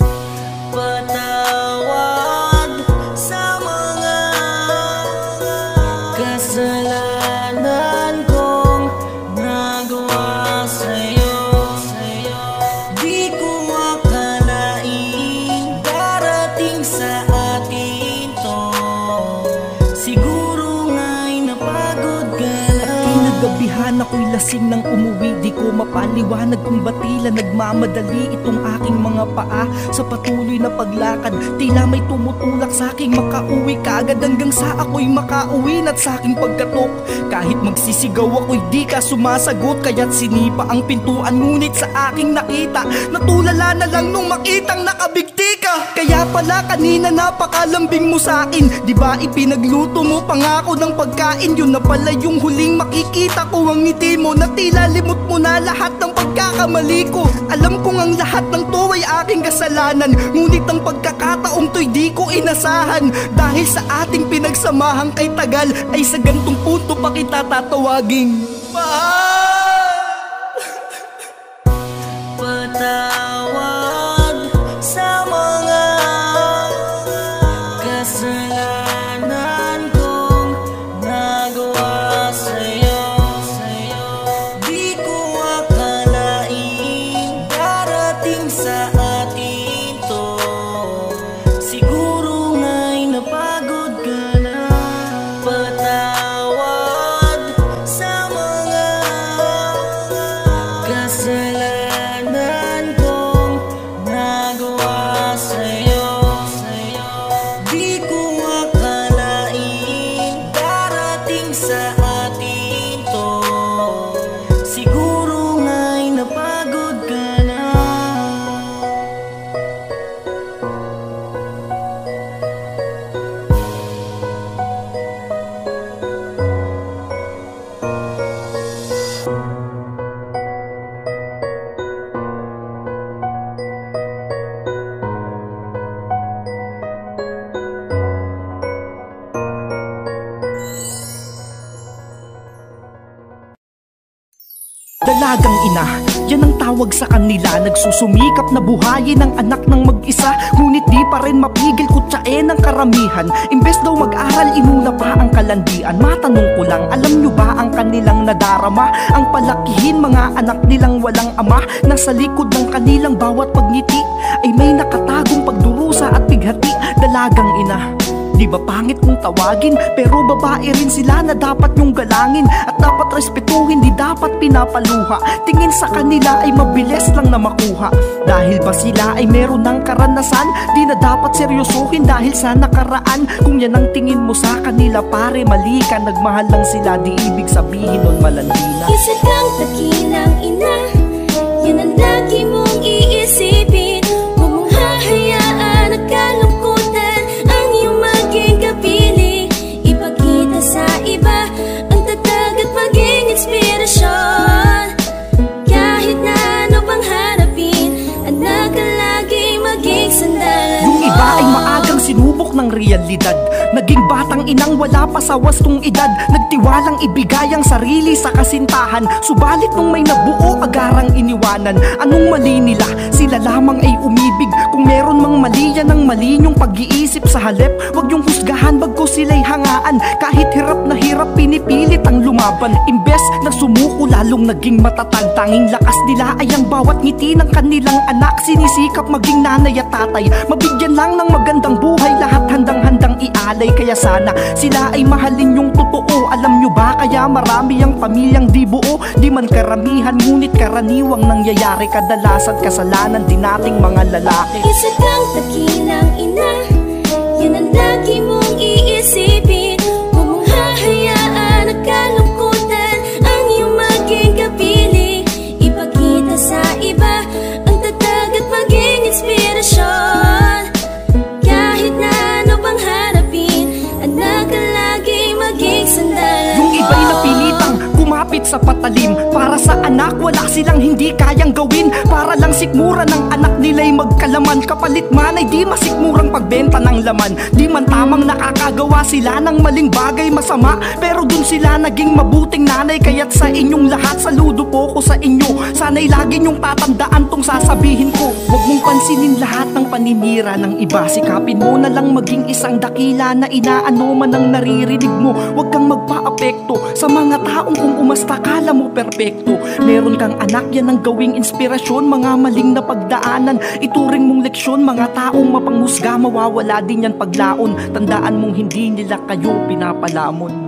Patawad sa mga kasalanan kong nagawa sa'yo, sa'yo. Di ko akalain darating sa atin to. Siguro nga'y napagod ka na. Kinagabihan ako'y lasing nang umuwi. Di ko mapaliwanag kung ba't tila nagmamadali itong aking mga paa sa patuloy na paglakad. Tila may tumutulak sa aking makauwi kagad, hanggang sa ako'y makauwi na't sa aking pagkatok. Kahit magsisigaw ako'y di ka sumasagot, kaya't sinipa ang pintuan. Ngunit sa aking nakita, natulala na lang nung makitang nakabigti ka. Kaya pala kanina napakalambing mo sa akin. Di ba ipinagluto mo pangako ng pagkain? Yun na pala yung huling makikita ko, ang ngiti mo na tila limot mo na lahat ng pagkakamali ko. Alam kong ang lahat ng to ay aking kasalanan, ngunit ang pagkakataong to'y di ko inasahan. Dahil sa ating pinagsamahang kay tagal, ay sa gantong punto pa kita tatawaging mahal. Patawad sa mga kasalanan kong nagawa sa'yo, sa'yo. Di ko akalain darating sa atin to. Siguro nga'y napagod ka na. Patawad sa mga kasalanan kong nagawa sa'yo, sa'yo. Di ko akalain darating sa atin to. Siguro nga'y napagod ka na. Dalagang ina, yan ang tawag sa kanila. Nagsusumikap na buhayin ang anak ng mag-isa, ngunit di pa rin mapigil kutsain ng karamihan. Imbes daw mag-aral, inuna pa ang kalandian. Matanong ko lang, alam nyo ba ang kanilang nadarama? Ang palakihin mga anak nilang walang ama, nasa likod ng kanilang bawat pagngiti ay may nakatagong pagdurusa at bighati. Dalagang ina, Di ba pangit kung tawagin, pero babae rin sila na dapat nyong galangin. At dapat respetuhin, di dapat pinapaluha. Tingin sa kanila ay mabilis lang na makuha. Dahil ba sila ay meron ng karanasan, di na dapat seryosohin dahil sa nakaraan. Kung yan ang tingin mo sa kanila, pare, mali ka. Nagmahal lang sila, di ibig sabihin nun malandi na. Isa kang takilang ina, yan ang lagi mong iisipin. Huwag mong hahayaan na kalungkutan ang iyong maging kapili. Ipakita sa iba ang tatag at maging inspirasyon. Kahit na ano pang harapin, anak ka lagi maging sandalan mo. Yung iba ay maagang sinubok ng realidad, naging batang inang wala pa sa wastong edad. Nagtiwalang ibigay ang sarili sa kasintahan, subalit nung may nabuo agarang iniwanan. Anong mali nila? Sila lamang ay umibig. Kung meron mang mali, yan ang mali nyong pag-iisip sa halip. Huwag yung husgahan bago sila'y hangaan. Kahit hirap na hirap, pinipilit ang lumaban. Imbes na sumuko, lalong naging matatag. Tanging lakas nila ay ang bawat ngiti ng kanilang anak. Sinisikap maging nanay at tatay, mabigyan lang ng magandang buhay. Lahat handang-handang ialay, kaya sana sila ay mahalin yung totoo. Alam nyo ba kaya marami ang pamilyang di buo? Di man karamihan, ngunit karaniwang nangyayari. Kadalasan kasalanan din nating mga lalaki. Isa kang takilang ina, yan ang lagi mong iisipin. Huwag mong hahayaan na kalungkutan ang iyong maging kapili. Ipakita sa iba ang tatag at maging inspirasyon. Kahit na ano pang harapin, anak ka lagi maging sandalan mo. Yung iba'y napilitang kumapit sa patalim. Para sa anak, wala silang hindi kayang gawin. Para lang sikmura ng anak nila'y magkalaman. Kapalit man ay di masikmurang pagbenta ng laman. Di man tamang nakakagawa sila ng maling bagay masama, pero dun sila naging mabuting nanay. Kaya't sa inyong lahat, saludo po ko sa inyo. Sana'y lagi nyong tatandaan tong sasabihin ko. Huwag mong pansinin lahat ng paninira ng iba. Sikapin mo na lang maging isang dakila na inaano man ang naririnig mo. Huwag kang magpa-apekto sa mga taong kung umasta kala mo perpekto. Meron kang anak, yan ang gawing inspirasyon. Mga maling na pagdaanan, ituring mong leksyon. Mga taong mapanghusga, mawawala din yan paglaon. Tandaan mong hindi nila kayo pinapalamon.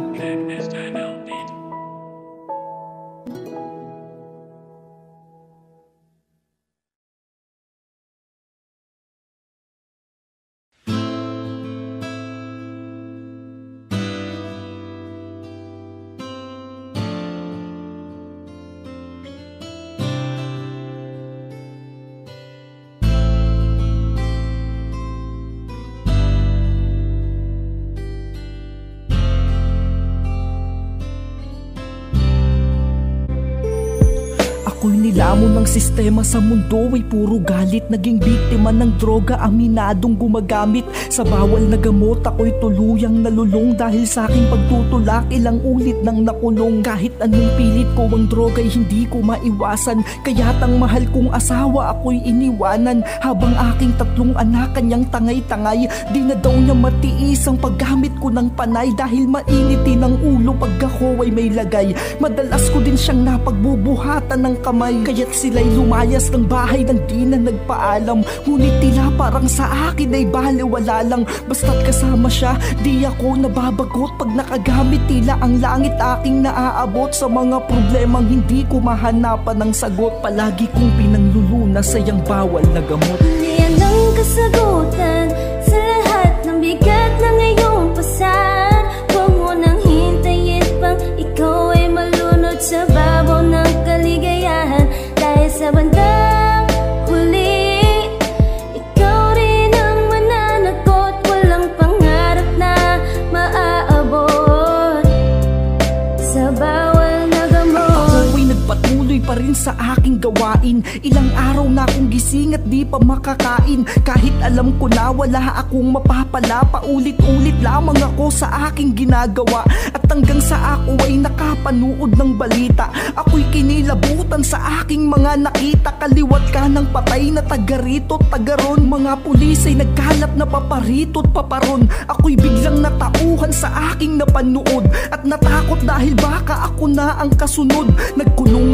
Ako'y nilamon ng sistema sa mundo ay puro galit. Naging biktima ng droga, aminadong gumagamit sa bawal na gamot. Ako'y tuluyang nalulong dahil sa aking pagtutulak. Ilang ulit nang nakulong. Kahit anong pilit ko ang droga ay hindi ko maiwasan. Kaya't ang mahal kong asawa ako'y iniwanan. Habang aking tatlong anak kanyang tangay-tangay, di na daw niya matiis ang paggamit ko ng panay. Dahil mainitin ang ulo pag ako ay may lagay. Madalas ko din siyang napagbubuhatan ng kamay. Kaya't sila'y lumayas ng bahay nang di na nagpaalam. Ngunit tila parang sa akin ay baliwala lang. Basta't kasama siya, di ako nababagot. Pag nakagamit tila ang langit aking naaabot. Sa mga problemang hindi ko mahanapan ng sagot. Palagi kong pinanglulunas sa iyang bawal na gamot. Yan ang kasagutan sa lahat ng bigat na ngayong pasan. Huwag mo nang hintayin pang ikaw ay malunod sa babaw ng kaligayahan. Dahil sa bandang huli, ikaw rin ang mananagot. Walang pangarap na maaabot sa bawal na gamot. Ako'y nagpatuloy pa rin sa aking gawain. Ilang araw na akong gising at di pa makakain. Kahit alam ko na wala akong mapapala, paulit-ulit lamang ako sa aking ginagawa. At hanggang sa ako ay nakapanood ng balita, ako'y kinilabutan sa aking mga nakita. Kaliwat ka ng patay na taga rito taga ron. Mga pulis ay nagkalat na paparito at paparon. Ako'y biglang natauhan sa aking napanood at natakot dahil baka ako na ang kasunod. Nagkulong ako sa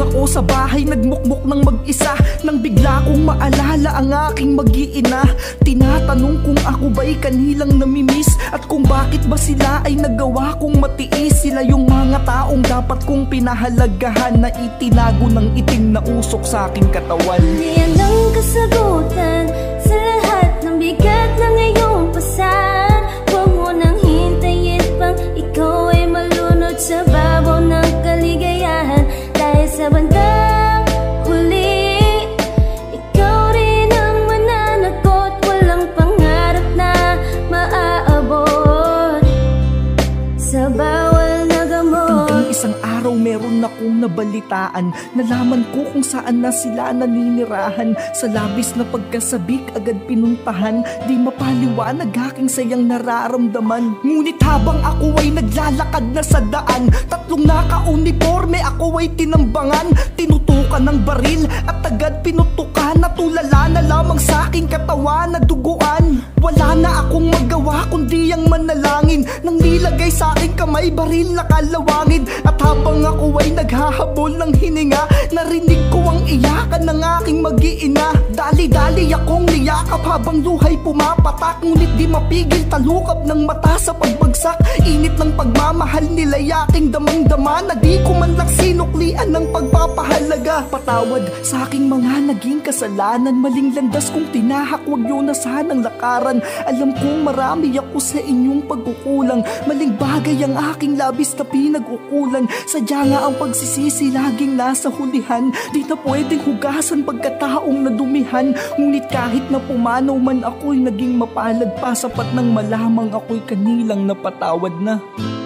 bahay nagmukmuk ng mag-isa, nang bigla kong maalala ang aking mag-iina. Tinatanong kung ako ba'y kanilang namimiss, at kung bakit ba sila ay nagawa kong matiis. Sila yung mga taong dapat kong pinahalagahan, na itinago ng itim na usok sa aking katawan. Diyan ang kasagutan sa lahat ng bigat na ngayong pasan. Huwag mo nang hintayin pang ikaw ay malunod sa babaw ng kaligayahan. Dahil sa bandang huli, ikaw rin ang mananagot. Walang pangarap na maaabot sa bawal na gamot. Hanggang isang araw meron akong nabalitaan, nalaman ko kung saan na sila naninirahan. Sa labis na pagkasabik agad pinuntahan, di mapaliwanag aking sayang nararamdaman. Ngunit habang ako ay naglalakad na sa daan, tatlong naka-uniforme ako ay tinambangan. Tinutukan ng baril at agad pinutukan, natulala na lamang sa aking katawan na duguan. Wala na akong magawa kundi ang manalangin, nang nilagay sa aking kamay baril na kalawangin. At habang ako ay naghahabol ng hininga, narinig ko ang iyakan ng aking mag-iina. Dali-dali akong niyakap habang luhay pumapatak, ngunit di mapigil talukap ng mata sa pagbagsak. Init ng pagmamahal nila'y aking damang-dama, na di ko man lang sinuklian ng pagpapahalaga. Patawad sa aking mga naging kasalanan, maling landas kong tinahak, huwag yun na sanang lakaran. Alam kong marami ako sa inyong pagkukulang, maling bagay ang aking labis na pinag-ukulan. Sadya nga ang pagsisisi laging nasa hulihan, di na pwedeng hugasan pagkataong nadumihan. Ngunit kahit na pumanaw man ako'y naging mapalad pa, sapat nang malamang ako'y kanilang napatawad na.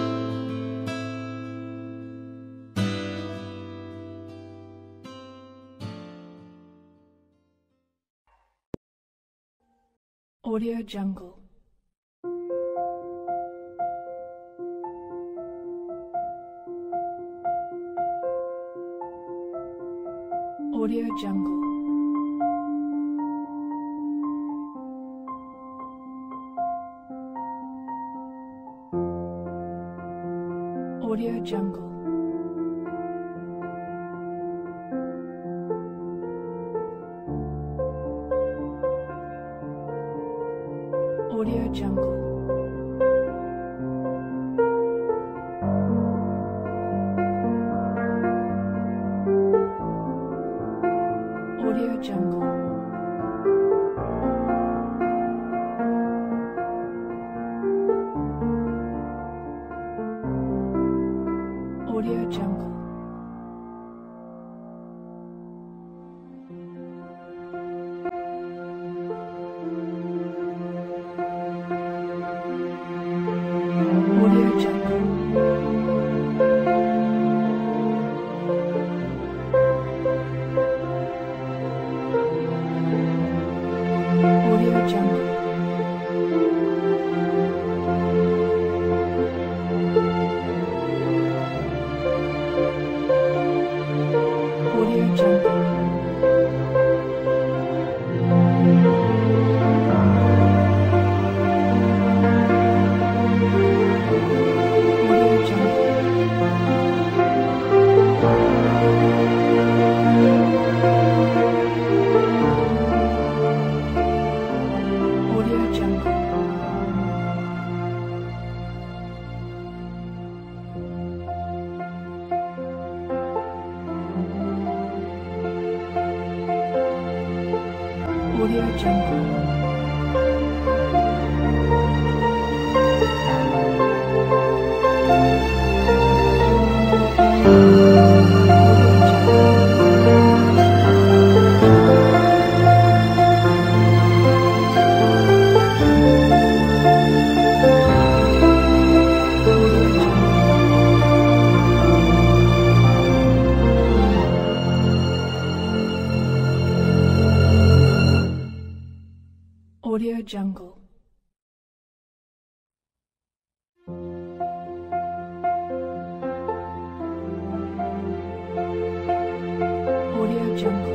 Audio Jungle. Audio Jungle. Audio Jungle. Audio Jungle. Audio Jungle. Audio Jungle. Audio Jungle. Audio Jungle. Audio Jungle.